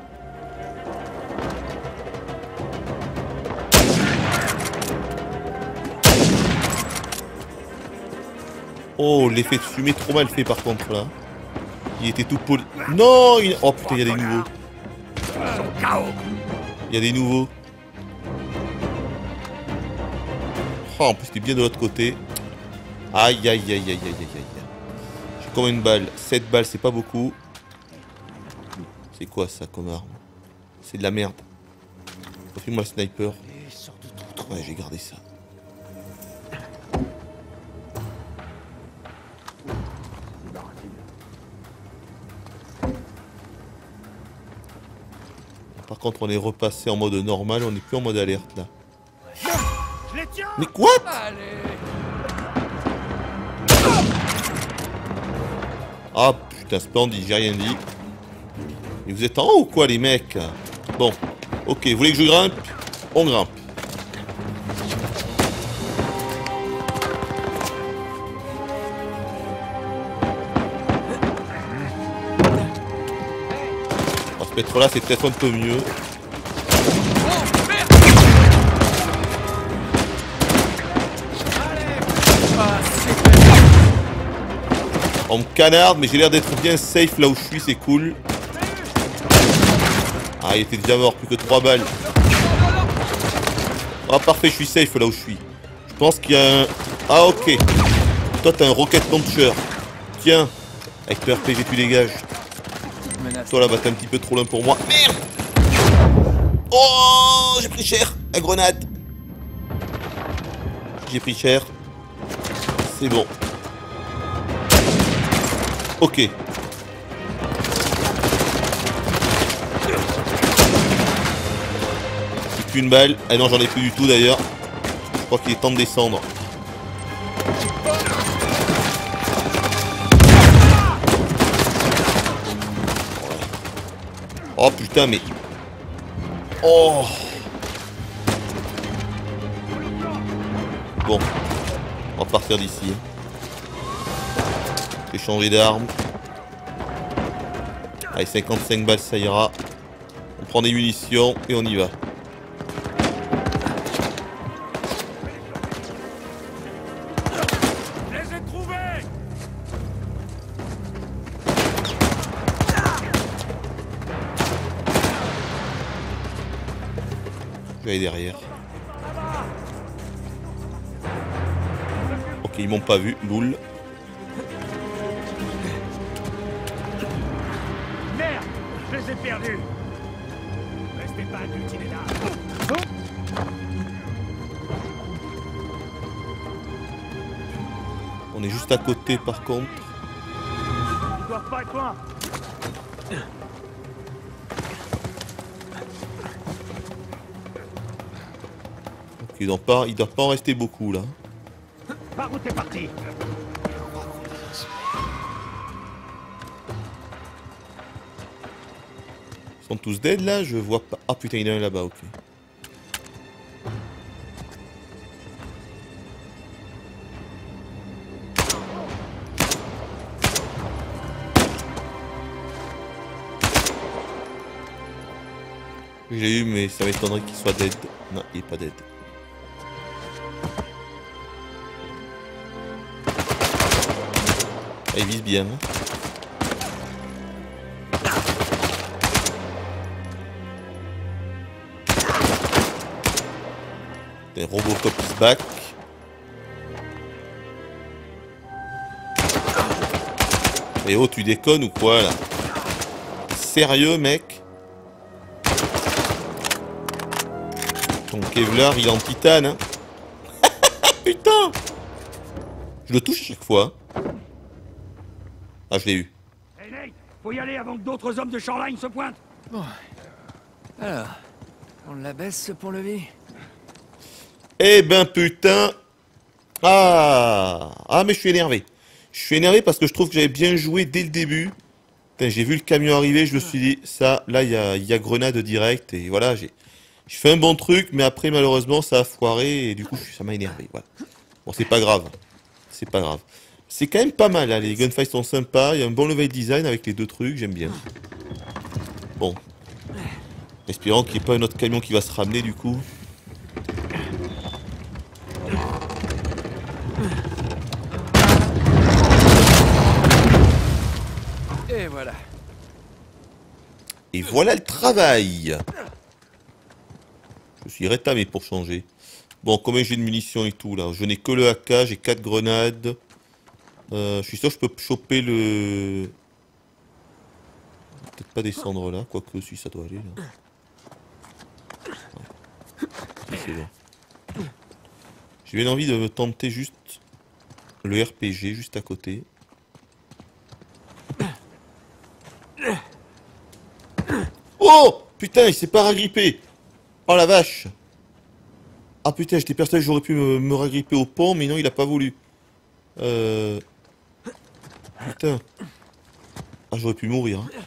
Oh, l'effet de fumée trop mal fait par contre là. Il était tout poli. Non il... Oh putain, il y a des nouveaux. Il y a des nouveaux. Oh, en plus, il est bien de l'autre côté. Aïe, aïe, aïe, aïe, aïe, aïe, aïe. J'ai combien de balles? sept balles, c'est pas beaucoup. C'est quoi ça comme arme? C'est de la merde. Refile-moi le sniper. Ouais, j'ai gardé ça. Par contre, on est repassé en mode normal, on n'est plus en mode alerte là. Je les tiens. Mais quoi? Allez. Ah putain, splendide, j'ai rien dit. Mais vous êtes en haut ou quoi les mecs? Bon, ok, vous voulez que je grimpe? On grimpe. Alors, se mettre là, c'est peut-être un peu mieux. On me canarde, mais j'ai l'air d'être bien safe là où je suis, c'est cool. Ah, il était déjà mort, plus que trois balles. Ah, parfait, je suis safe là où je suis. Je pense qu'il y a un... Ah, ok. Toi, t'as un rocket launcher. Tiens, avec le R P G, tu dégages. Toi, là-bas, t'es un petit peu trop loin pour moi. Merde! Oh, j'ai pris cher. La grenade. J'ai pris cher. C'est bon. Ok. J'ai plus une balle. Ah non, j'en ai plus du tout d'ailleurs. Je crois qu'il est temps de descendre. Oh putain, mais... Oh. Bon. On va partir d'ici. Je vais changer d'arme. Allez, cinquante-cinq balles, ça ira. On prend des munitions et on y va. Je les ai trouvés. Je vais aller derrière. Ok, ils m'ont pas vu, loul. Merde, je les ai perdus. Restez pas agglutiné là. On est juste à côté par contre. Ils doivent pas être loin. Ok, il doit pas, il doit pas en rester beaucoup là. Par où t'es parti? Ils sont tous dead là, je vois pas. Ah putain, il y en a un là-bas, ok. J'ai eu, mais ça m'étonnerait qu'il soit dead. Non, il est pas dead. Ah, il vise bien. Hein. Des Robocop is back. Et oh, tu déconnes ou quoi là? Sérieux, mec? Ton Kevlar, il est en titane, hein? Putain! Je le touche à chaque fois. Ah, je l'ai eu. Hey Nate, faut y aller avant que d'autres hommes de Shoreline se pointent. Bon. Alors, on la baisse ce pont-levis. Eh ben putain. Ah. Ah, mais je suis énervé. Je suis énervé parce que je trouve que j'avais bien joué dès le début. Putain, j'ai vu le camion arriver, je me suis dit, ça, là, il y a, y a grenade direct. Et voilà, j'ai fait un bon truc, mais après, malheureusement, ça a foiré. Et du coup, ça m'a énervé. Voilà. Bon, c'est pas grave. C'est pas grave. C'est quand même pas mal, hein. Les gunfights sont sympas. Il y a un bon level design avec les deux trucs, j'aime bien. Bon. Espérons qu'il n'y ait pas un autre camion qui va se ramener, du coup. Et voilà. Et voilà le travail. Je suis rétamé pour changer. Bon, combien j'ai de munitions et tout là? Je n'ai que le A K, j'ai quatre grenades. Euh, je suis sûr que je peux choper le... Peut-être pas descendre là, quoique si ça doit aller là. Ouais. C'est bon. J'ai bien envie de tenter juste le R P G juste à côté. Oh! Putain, il s'est pas ragripé. Oh la vache. Ah putain, j'étais persuadé que j'aurais pu me, me ragripper au pont, mais non, il a pas voulu. Euh... Putain. Ah, j'aurais pu mourir. Hein.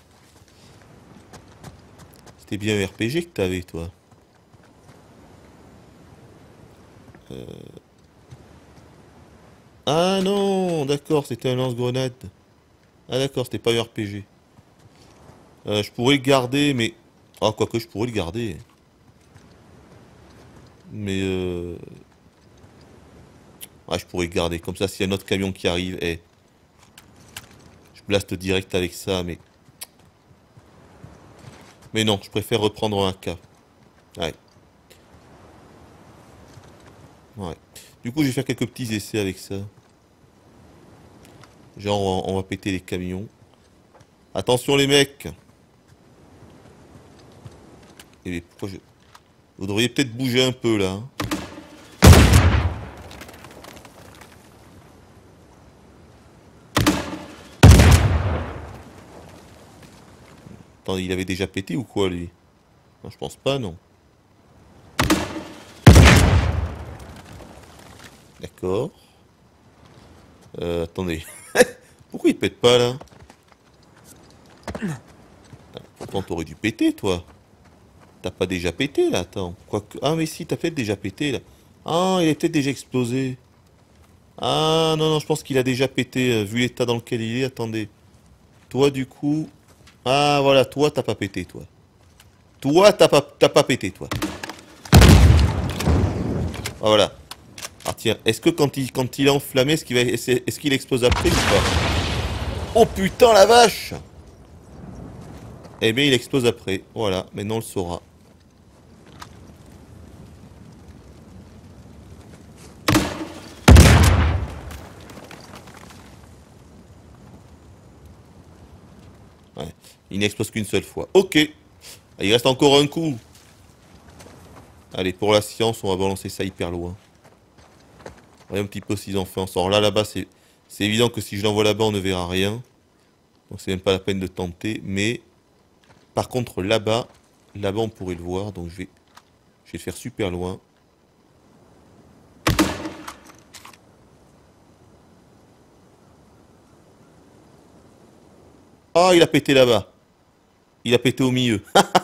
C'était bien un R P G que t'avais, toi. Euh... Ah non, d'accord, c'était un lance-grenade. Ah d'accord, c'était pas un R P G. Euh, je pourrais le garder, mais... Ah, quoique, je pourrais le garder. Mais euh... ah, je pourrais le garder. Comme ça, s'il y a un autre camion qui arrive, eh, je blaste direct avec ça, mais... Mais non, je préfère reprendre un A K. Ouais. Ouais. Du coup, je vais faire quelques petits essais avec ça. Genre, on va, on va péter les camions. Attention les mecs. Et pourquoi je... Vous devriez peut-être bouger un peu là. Hein. Attendez, il avait déjà pété ou quoi lui? Non, je pense pas, non. D'accord. Euh, attendez. Pourquoi il pète pas là? Pourtant t'aurais dû péter toi. T'as pas déjà pété là, attends. Quoique... Ah mais si, t'as peut-être déjà pété là. Ah, il a peut-être déjà explosé. Ah non, non, je pense qu'il a déjà pété, euh, vu l'état dans lequel il est, attendez. Toi du coup... Ah voilà, toi t'as pas pété toi. Toi t'as pas, t'as pas pété toi. Ah, voilà. Ah tiens, est-ce que quand il, quand il est enflammé, est-ce qu'il va, est-ce qu'il explose après ou pas? Oh putain la vache! Eh bien il explose après, voilà, maintenant on le saura. Ouais, il n'explose qu'une seule fois. Ok, il reste encore un coup. Allez, pour la science, on va balancer ça hyper loin. Voyons un petit peu s'ils en font en sort. Là, là-bas, c'est c'est évident que si je l'envoie là-bas, on ne verra rien. Donc c'est même pas la peine de tenter. Mais par contre, là-bas, là-bas, on pourrait le voir. Donc je vais, je vais le faire super loin. Ah, il a pété là-bas. Il a pété au milieu.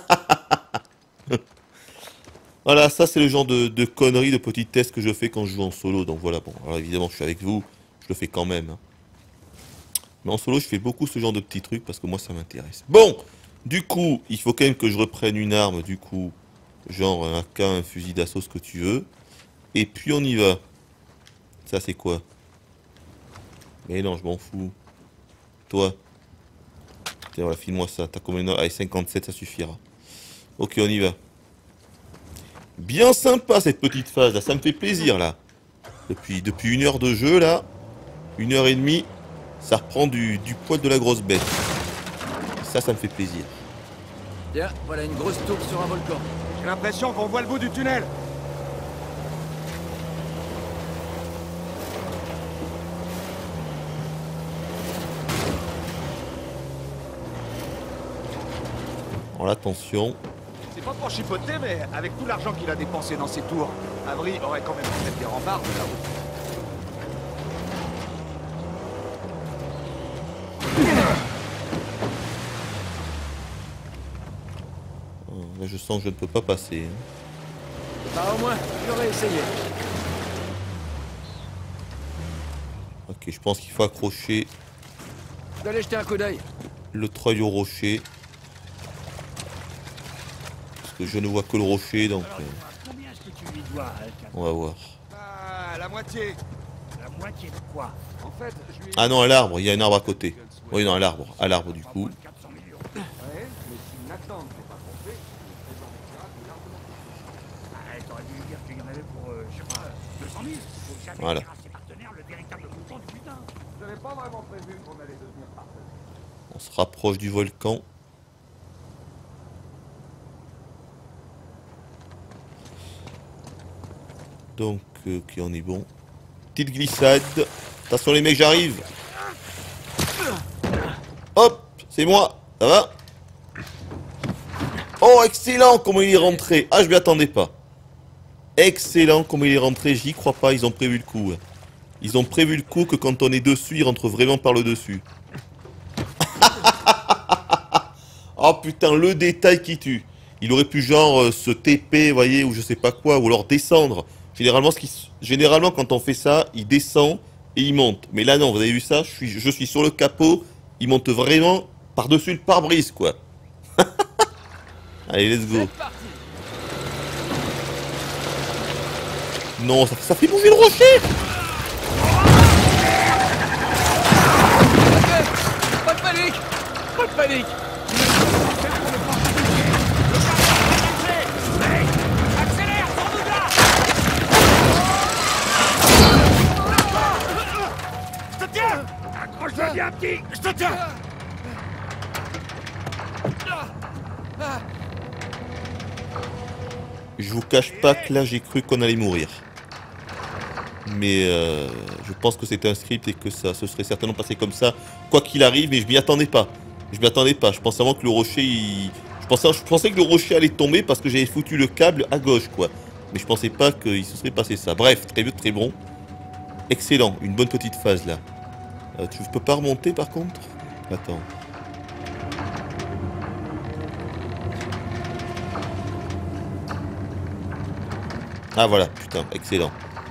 Voilà, ça c'est le genre de, de conneries, de petits tests que je fais quand je joue en solo. Donc voilà, bon, alors évidemment je suis avec vous, je le fais quand même. Hein. Mais en solo je fais beaucoup ce genre de petits trucs parce que moi ça m'intéresse. Bon, du coup, il faut quand même que je reprenne une arme, du coup, genre un A K, un fusil d'assaut, ce que tu veux. Et puis on y va. Ça c'est quoi? Mais non, je m'en fous. Toi. Tiens, voilà, file-moi ça. T'as combien de... Allez, cinquante-sept, ça suffira. Ok, on y va. Bien sympa cette petite phase là, ça me fait plaisir là. Depuis, depuis une heure de jeu là, une heure et demie, ça reprend du, du poil de la grosse bête. Ça, ça me fait plaisir. Tiens, voilà une grosse tour sur un volcan. J'ai l'impression qu'on voit le bout du tunnel. Alors attention. C'est pas pour chipoter, mais avec tout l'argent qu'il a dépensé dans ses tours, Avery aurait quand même pu mettre des remparts de la route. Oh, là je sens que je ne peux pas passer. Hein. Bah au moins, j'aurais essayé. Ok, je pense qu'il faut accrocher Je vais aller jeter un coup d'œil. le treuil au rocher. Parce que je ne vois que le rocher, donc euh, Combien est-ce que tu lui dois, Alcazar? on va voir. Ah, la moitié. La moitié de quoi? En fait, je lui ai... Ah non, à l'arbre, il y a un arbre à côté. Oui, non, à l'arbre, à l'arbre du coup. quatre cents millions. Ouais, mais si Nathan ne fait pas tromper, il présentera tout l'argent. Ah, t'aurais dû lui dire qu'il y en avait pour, euh, je sais pas, deux cent mille. Faut jamais Voilà. dire à ses partenaires le véritable montant du putain. Je n'avais pas vraiment prévu qu'on allait devenir partenaires. On se rapproche du volcan. Donc, euh, ok, on est bon. Petite glissade. Attention les mecs, j'arrive. Hop, c'est moi. Ça va? Oh, Oh, excellent comment il est rentré. Ah, je m'y attendais pas. Excellent comment il est rentré, j'y crois pas, ils ont prévu le coup. Ils ont prévu le coup que quand on est dessus, il rentre vraiment par le dessus. Oh putain, le détail qui tue. Il aurait pu genre euh, se T P, vous voyez, ou je sais pas quoi, ou alors descendre. Généralement, ce qui, généralement, quand on fait ça, il descend et il monte. Mais là, non, vous avez vu ça, je suis, je suis sur le capot, il monte vraiment par-dessus le pare-brise, quoi. Allez, let's go. Non, ça, ça fait bouger le rocher. Pas de panique. Pas de panique. Accélère, sans doute là. Je te tiens. Accroche-toi bien, petit. Je te tiens. Je vous cache pas que là, j'ai cru qu'on allait mourir. Mais euh, je pense que c'était un script et que ça se serait certainement passé comme ça, quoi qu'il arrive, mais je m'y attendais pas. Je m'y attendais pas. Je pensais vraiment que le rocher, il... je, pensais, je pensais que le rocher allait tomber parce que j'avais foutu le câble à gauche, quoi. Mais je pensais pas qu'il se serait passé ça. Bref, très très bon. Excellent, une bonne petite phase là. Euh, tu peux pas remonter par contre? Attends. Ah voilà, putain, excellent.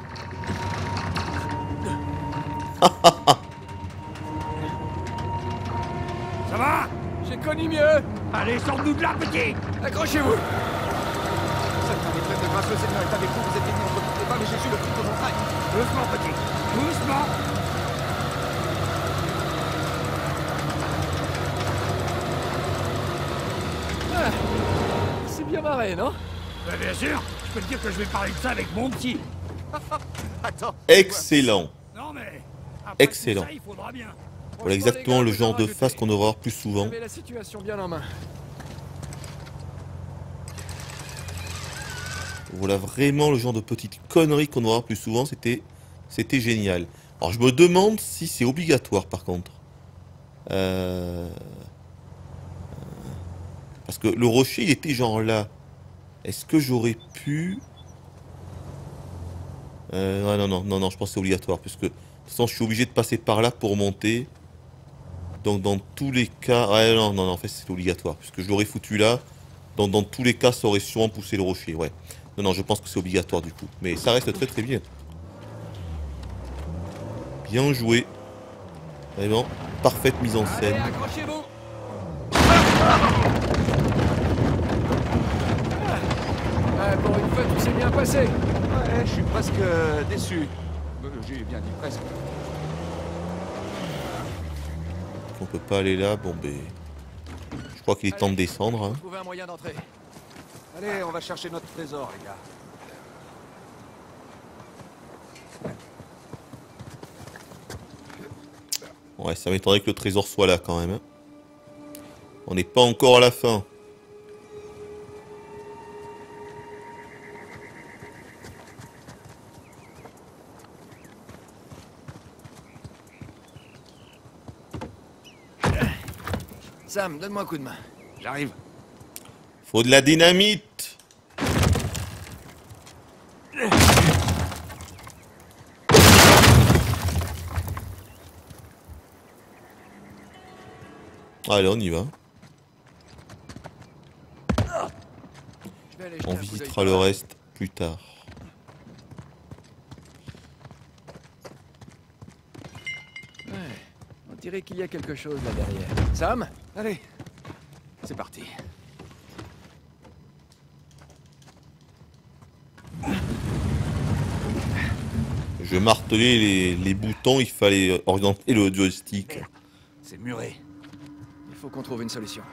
Ça va? J'ai connu mieux. Allez, sors-nous de là, petit. Accrochez-vous. Ça permettrait de grâce au Seigneur est avec vous, vous êtes ennemis, on ne recrutez pas, mais Jésus le fruit de mon train. Doucement, petit. Doucement. Ah, c'est bien marré, non? Bah, bien sûr. Je peux te dire que je vais parler de ça avec mon petit. Attends. Excellent. Non, mais... après Excellent. tout ça, il faudra bien. Voilà exactement le genre de phase qu'on devra avoir plus souvent. J'avais la situation bien en main. Voilà vraiment le genre de petite connerie qu'on devra avoir plus souvent. C'était c'était génial. Alors je me demande si c'est obligatoire par contre. Euh... Parce que le rocher il était genre là. Est-ce que j'aurais pu... euh, ah, non, non, non, non, je pense que c'est obligatoire. Puisque de toute façon je suis obligé de passer par là pour monter. Donc dans tous les cas... Ouais, non, non, non, en fait c'est obligatoire. Puisque je l'aurais foutu là. Donc dans tous les cas ça aurait sûrement poussé le rocher, ouais. Non, non, je pense que c'est obligatoire du coup. Mais ça reste très très bien. Bien joué. Vraiment, parfaite mise en Allez, scène. accrochez-vous. Ah, pour une fois, tout s'est bien passé. Ouais, je suis presque euh, déçu. Euh, J'ai bien dit presque. On peut pas aller là, bon ben... Je crois qu'il est temps de descendre. Hein. Trouver un moyen d'entrer. Allez, on va chercher notre trésor, les gars. Ouais, ça m'étonnerait que le trésor soit là quand même. Hein. On n'est pas encore à la fin. Sam, donne-moi un coup de main. J'arrive. Faut de la dynamite. Allez, on y va. Je vais aller jeter On un coup d'œil visitera par le là. reste plus tard. Ouais, on dirait qu'il y a quelque chose là derrière. Sam? Allez, c'est parti. Je martelais les, les boutons, il fallait orienter le joystick. C'est muré. Il faut qu'on trouve une solution.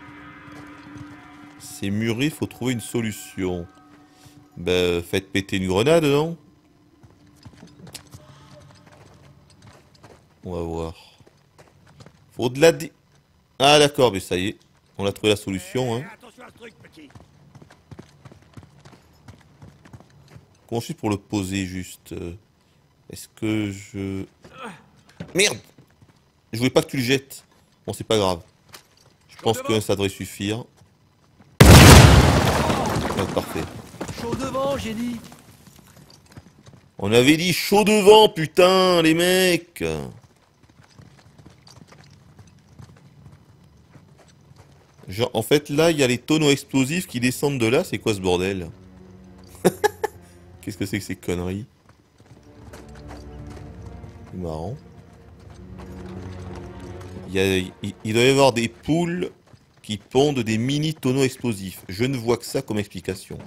C'est muré, faut trouver une solution. Ben, faites péter une grenade, non? On va voir. Faut de la dé... Ah d'accord, mais ça y est. On a trouvé la solution, hein. Eh, attention à ce truc, petit. Comment je fais pour le poser, juste euh, est-ce que je... Merde! Je voulais pas que tu le jettes. Bon, c'est pas grave. Je pense que ça devrait suffire. Ouais, parfait. Chaud devant, j'ai dit. On avait dit chaud devant, putain, les mecs. Genre, en fait, là, il y a les tonneaux explosifs qui descendent de là. C'est quoi ce bordel? Qu'est-ce que c'est que ces conneries? C'est marrant. Il, y a, il, il doit y avoir des poules qui pondent des mini tonneaux explosifs. Je ne vois que ça comme explication.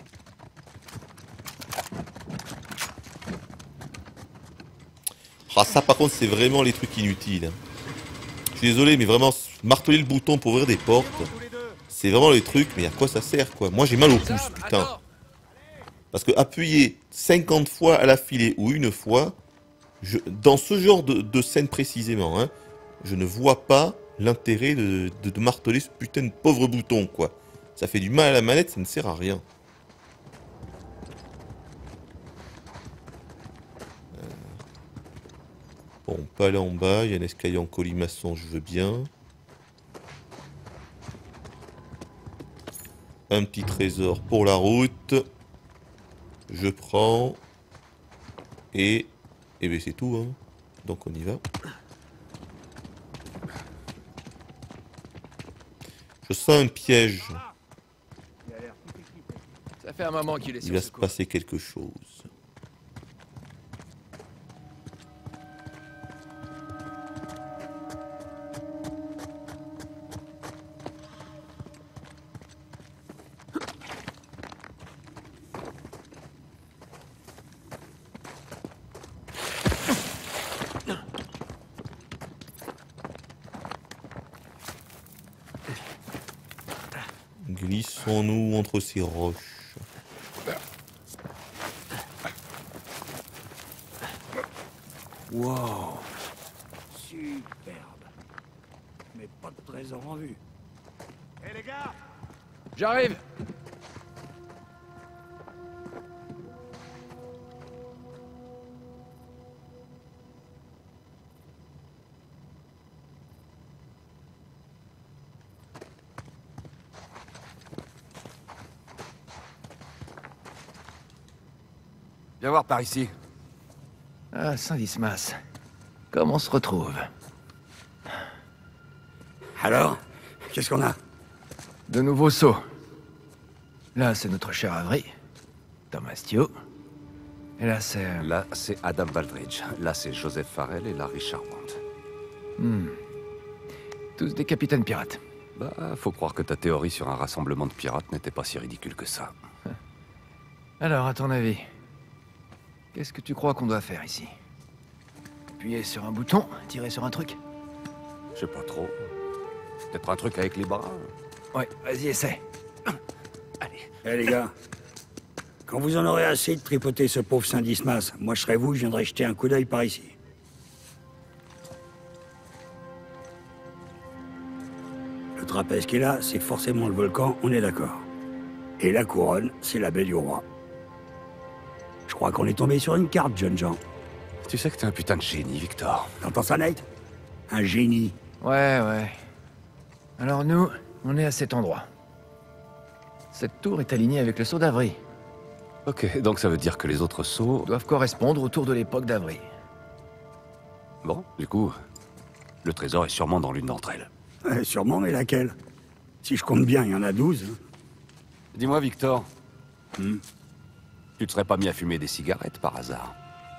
Ah, ça par contre, c'est vraiment les trucs inutiles. Je suis désolé, mais vraiment, marteler le bouton pour ouvrir des portes, c'est vraiment les trucs, mais à quoi ça sert, quoi? Moi, j'ai mal au pouce, putain. Parce que appuyer cinquante fois à la filée ou une fois, je, dans ce genre de, de scène précisément, hein, je ne vois pas l'intérêt de, de, de marteler ce putain de pauvre bouton, quoi. Ça fait du mal à la manette, ça ne sert à rien. Bon, on peut aller en bas, il y a un escalier en colimaçon, je veux bien. Un petit trésor pour la route. Je prends. Et... Et bien c'est tout, hein. Donc on y va. Je sens un piège. Ça fait un moment qu'il est Il sur va ce se coup. passer quelque chose. Glissons-nous entre ces roches. Wow. Superbe. Mais pas de trésor en vue. Hé les gars! J'arrive. Viens voir par ici. Ah, Saint-Dismas. Comment on se retrouve? Alors, qu'est-ce qu'on a? De nouveaux sauts. Là, c'est notre cher Avery. Thomas Thio. Et là, c'est... euh, Là, c'est Adam Baldridge. Là, c'est Joseph Farrell et Larry Charmant. hmm. Tous des capitaines pirates. Bah, faut croire que ta théorie sur un rassemblement de pirates n'était pas si ridicule que ça. Alors, à ton avis, qu'est-ce que tu crois qu'on doit faire ici? Appuyer sur un bouton, tirer sur un truc? Je sais pas trop. Peut-être un truc avec les bras. Ouais, vas-y, essaie. Allez. Eh les gars, quand vous en aurez assez de tripoter ce pauvre Saint-Dismas, moi je serais vous, je viendrais jeter un coup d'œil par ici. Le trapèze qui est là, c'est forcément le volcan, on est d'accord. Et la couronne, c'est la baie du roi. Je crois qu'on est tombé sur une carte, jeunes gens. Tu sais que t'es un putain de génie, Victor. T'entends ça, Nate? Un génie. Ouais, ouais. Alors nous, on est à cet endroit. Cette tour est alignée avec le sceau d'Avery. Ok, donc ça veut dire que les autres sauts... Doivent correspondre autour de l'époque d'Avery. Bon, du coup, le trésor est sûrement dans l'une d'entre elles. Ouais, sûrement, mais laquelle? Si je compte bien, il y en a douze. Dis-moi, Victor, Hmm. tu te serais pas mis à fumer des cigarettes par hasard?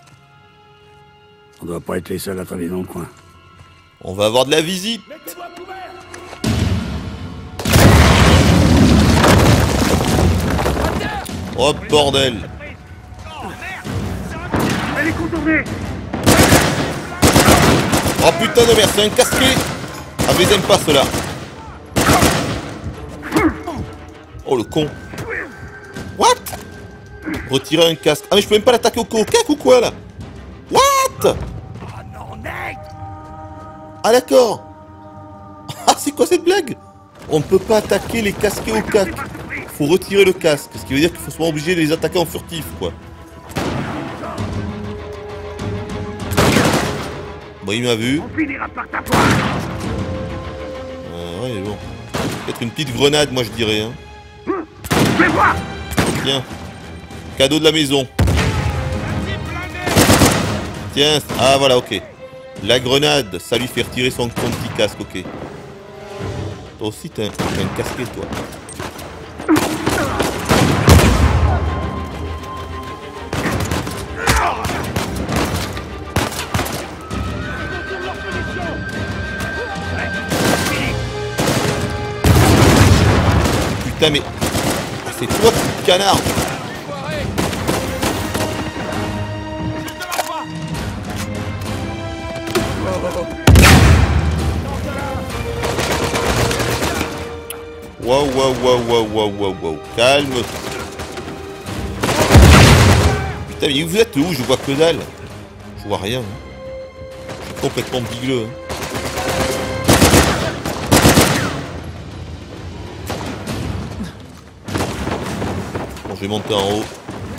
On doit pas être les seuls à traîner dans le coin. On va avoir de la visite. Mettez-moi couvert! Oh bordel. Allez, contournez! Oh putain de merde, c'est un casqué. Ah, je les aime pas ceux-là. Oh le con. What? Retirer un casque. Ah mais je peux même pas l'attaquer au cocac ou quoi là? What? Ah d'accord. Ah c'est quoi cette blague? On ne peut pas attaquer les casqués au cac. Faut retirer le casque, ce qui veut dire qu'il faut soit obligé de les attaquer en furtif quoi. Bon il m'a vu. Euh, ouais mais bon. Peut-être une petite grenade moi je dirais hein. Tiens. Cadeau de la maison. Tiens. Ah voilà, ok. La grenade, ça lui fait retirer son, son petit casque, ok. Toi aussi, t'as un, t'as un casquet, toi. Putain, mais... C'est toi, ce canard. Waouh, waouh, waouh, waouh, waouh, waouh, waouh. Calme. Putain, mais vous êtes où? Je vois que dalle. Je vois rien. Hein. Je suis complètement bigleux. Hein. Bon, je vais monter en haut.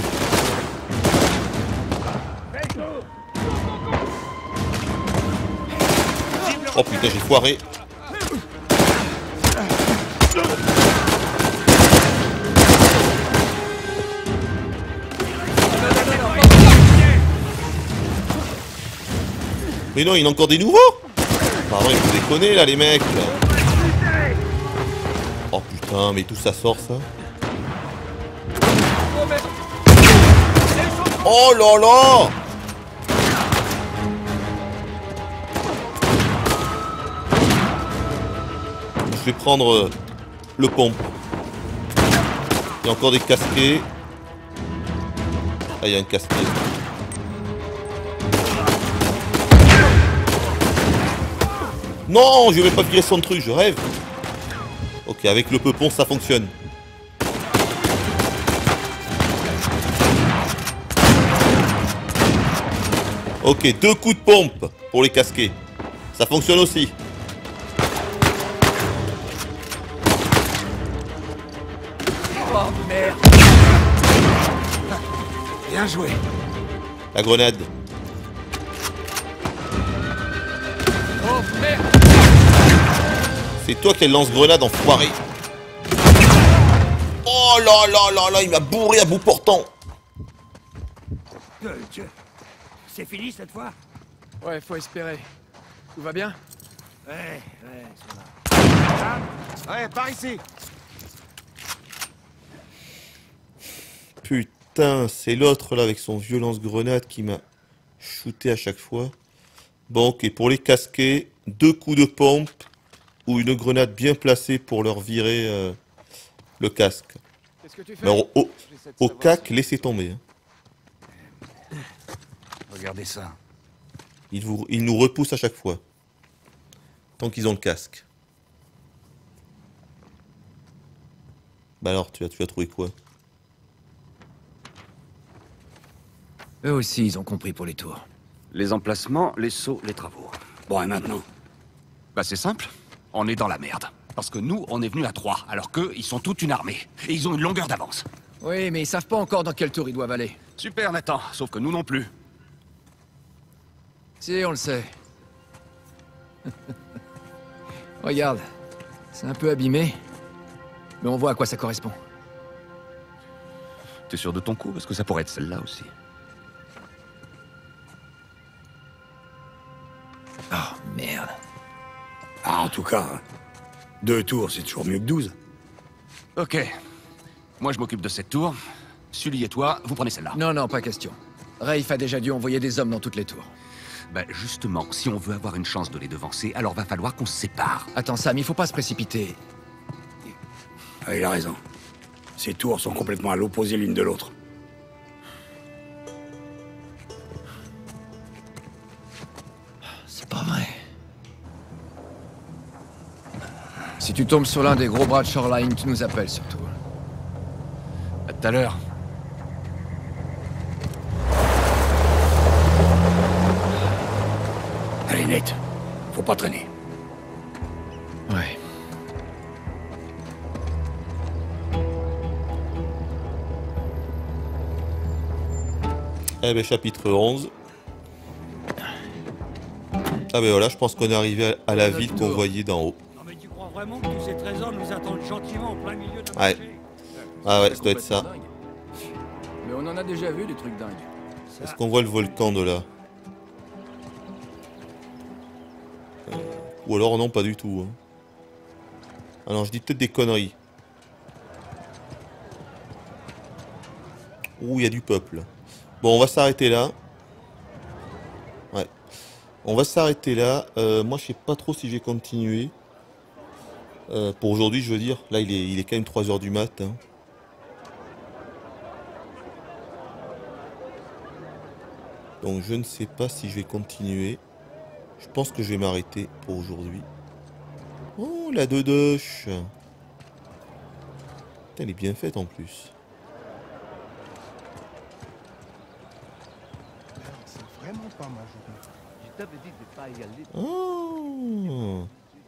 Oh putain, j'ai foiré. Mais non, il y en a encore des nouveaux. Pas vrai, vous déconnez là les mecs là. Oh putain, mais tout ça sort ça. Oh là là. Je vais prendre euh, le pompe. Il y a encore des casquets. Ah, il y a un casquet. Non, je vais pas virer son truc, je rêve. Ok, avec le peupon, ça fonctionne. Ok, deux coups de pompe pour les casquets. Ça fonctionne aussi. Oh merde. Bien joué. La grenade. Oh merde. C'est toi qui as le lance-grenade enfoiré. Oh là là là là, il m'a bourré à bout portant. Euh, Dieu. C'est fini cette fois? Ouais, faut espérer. Tout va bien? Ouais, ouais, ça va. Ouais, par ici. Putain, c'est l'autre là avec son vieux lance-grenade qui m'a shooté à chaque fois. Bon, ok, pour les casquets, deux coups de pompe ou une grenade bien placée pour leur virer euh, le casque. Qu'est-ce que tu fais? Mais au, au, au cac, laissez tomber. Hein. Regardez ça. Ils, vous, ils nous repoussent à chaque fois. Tant qu'ils ont le casque. Bah alors, tu as, tu as trouvé quoi? Eux aussi, ils ont compris pour les tours. Les emplacements, les sauts, les travaux. Bon, et maintenant? Bah c'est simple, on est dans la merde. Parce que nous, on est venus à trois, alors qu'eux, ils sont toute une armée. Et ils ont une longueur d'avance. Oui, mais ils savent pas encore dans quel tour ils doivent aller. Super, Nathan, sauf que nous non plus. Si, on le sait. Regarde, c'est un peu abîmé, mais on voit à quoi ça correspond. T'es sûr de ton coup? Parce que ça pourrait être celle-là aussi. Oh, merde. Ah, en tout cas, deux tours, c'est toujours mieux que douze. Ok. Moi, je m'occupe de cette tour. Sully et toi, vous prenez celle-là. Non, non, pas question. Rafe a déjà dû envoyer des hommes dans toutes les tours. Bah justement, si on veut avoir une chance de les devancer, alors va falloir qu'on se sépare. Attends, Sam, il faut pas se précipiter. Ah, il a raison. Ces tours sont complètement à l'opposé l'une de l'autre. C'est pas vrai. Si tu tombes sur l'un des gros bras de Shoreline, tu nous appelles surtout. À tout à l'heure. Allez, Nate. Faut pas traîner. Ouais. Eh ben, chapitre onze. Ah ben voilà, je pense qu'on est arrivé à la ville qu'on voyait d'en haut. Non mais tu crois vraiment que tous ces trésors nous attendent gentiment en plein milieu de Ouais. Ah ouais, ça doit être ça. on en a déjà vu des trucs dingues. Est-ce qu'on voit le volcan de là? euh, Ou alors non, pas du tout. Hein. Ah non, je dis peut-être des conneries. Ouh, il y a du peuple. Bon, on va s'arrêter là. Ouais. On va s'arrêter là. Euh, moi, je sais pas trop si je vais continuer. Euh, pour aujourd'hui, je veux dire. Là, il est, il est quand même trois heures du mat. Hein. Donc, je ne sais pas si je vais continuer. Je pense que je vais m'arrêter pour aujourd'hui. Oh, la dodoche. Putain, elle est bien faite en plus. C'est vraiment pas ma journée. Je t'avais dit de pas y aller. Oh.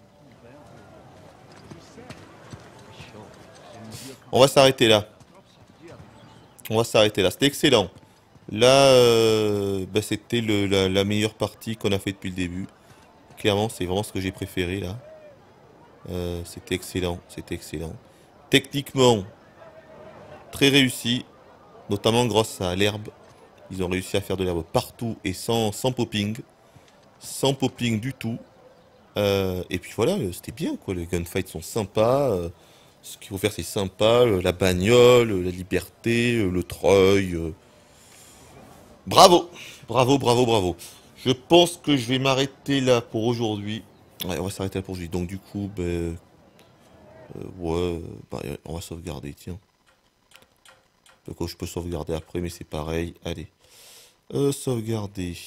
On va s'arrêter là. On va s'arrêter là. C'était excellent. Là, euh, bah, c'était le- la, la meilleure partie qu'on a fait depuis le début. Clairement, c'est vraiment ce que j'ai préféré là. Euh, c'était excellent. C'était excellent. Techniquement, très réussi. Notamment grâce à l'herbe. Ils ont réussi à faire de l'herbe partout et sans, sans popping. Sans popping du tout. Euh, et puis voilà, c'était bien quoi. Les gunfights sont sympas. Euh, ce qu'il faut faire, c'est sympa. Le- La bagnole, la liberté, euh, le treuil. euh. Bravo, bravo, bravo, bravo. Je pense que je vais m'arrêter là pour aujourd'hui. Ouais, on va s'arrêter là pour aujourd'hui. Donc du coup, ben, euh, ouais, bah, on va sauvegarder, tiens. Donc, je peux sauvegarder après, mais c'est pareil. Allez. Euh, sauvegarder. De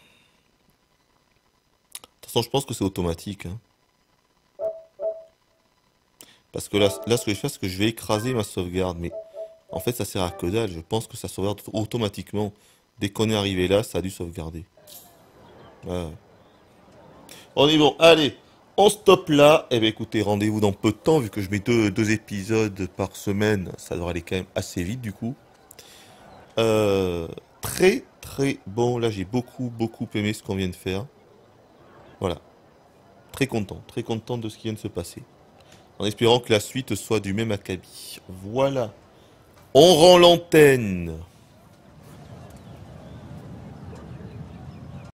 toute façon, je pense que c'est automatique. Hein. Parce que là, là, ce que je vais faire, c'est que je vais écraser ma sauvegarde. Mais en fait, ça sert à que dalle. Je pense que ça sauvegarde automatiquement. Dès qu'on est arrivé là, ça a dû sauvegarder. Ouais. On est bon. Allez, on stoppe là. Eh bien, écoutez, rendez-vous dans peu de temps. Vu que je mets deux, deux épisodes par semaine, ça devrait aller quand même assez vite, du coup. Euh, très, très bon. Là, j'ai beaucoup, beaucoup aimé ce qu'on vient de faire. Voilà. Très content. Très content de ce qui vient de se passer. En espérant que la suite soit du même acabit. Voilà. On rend l'antenne.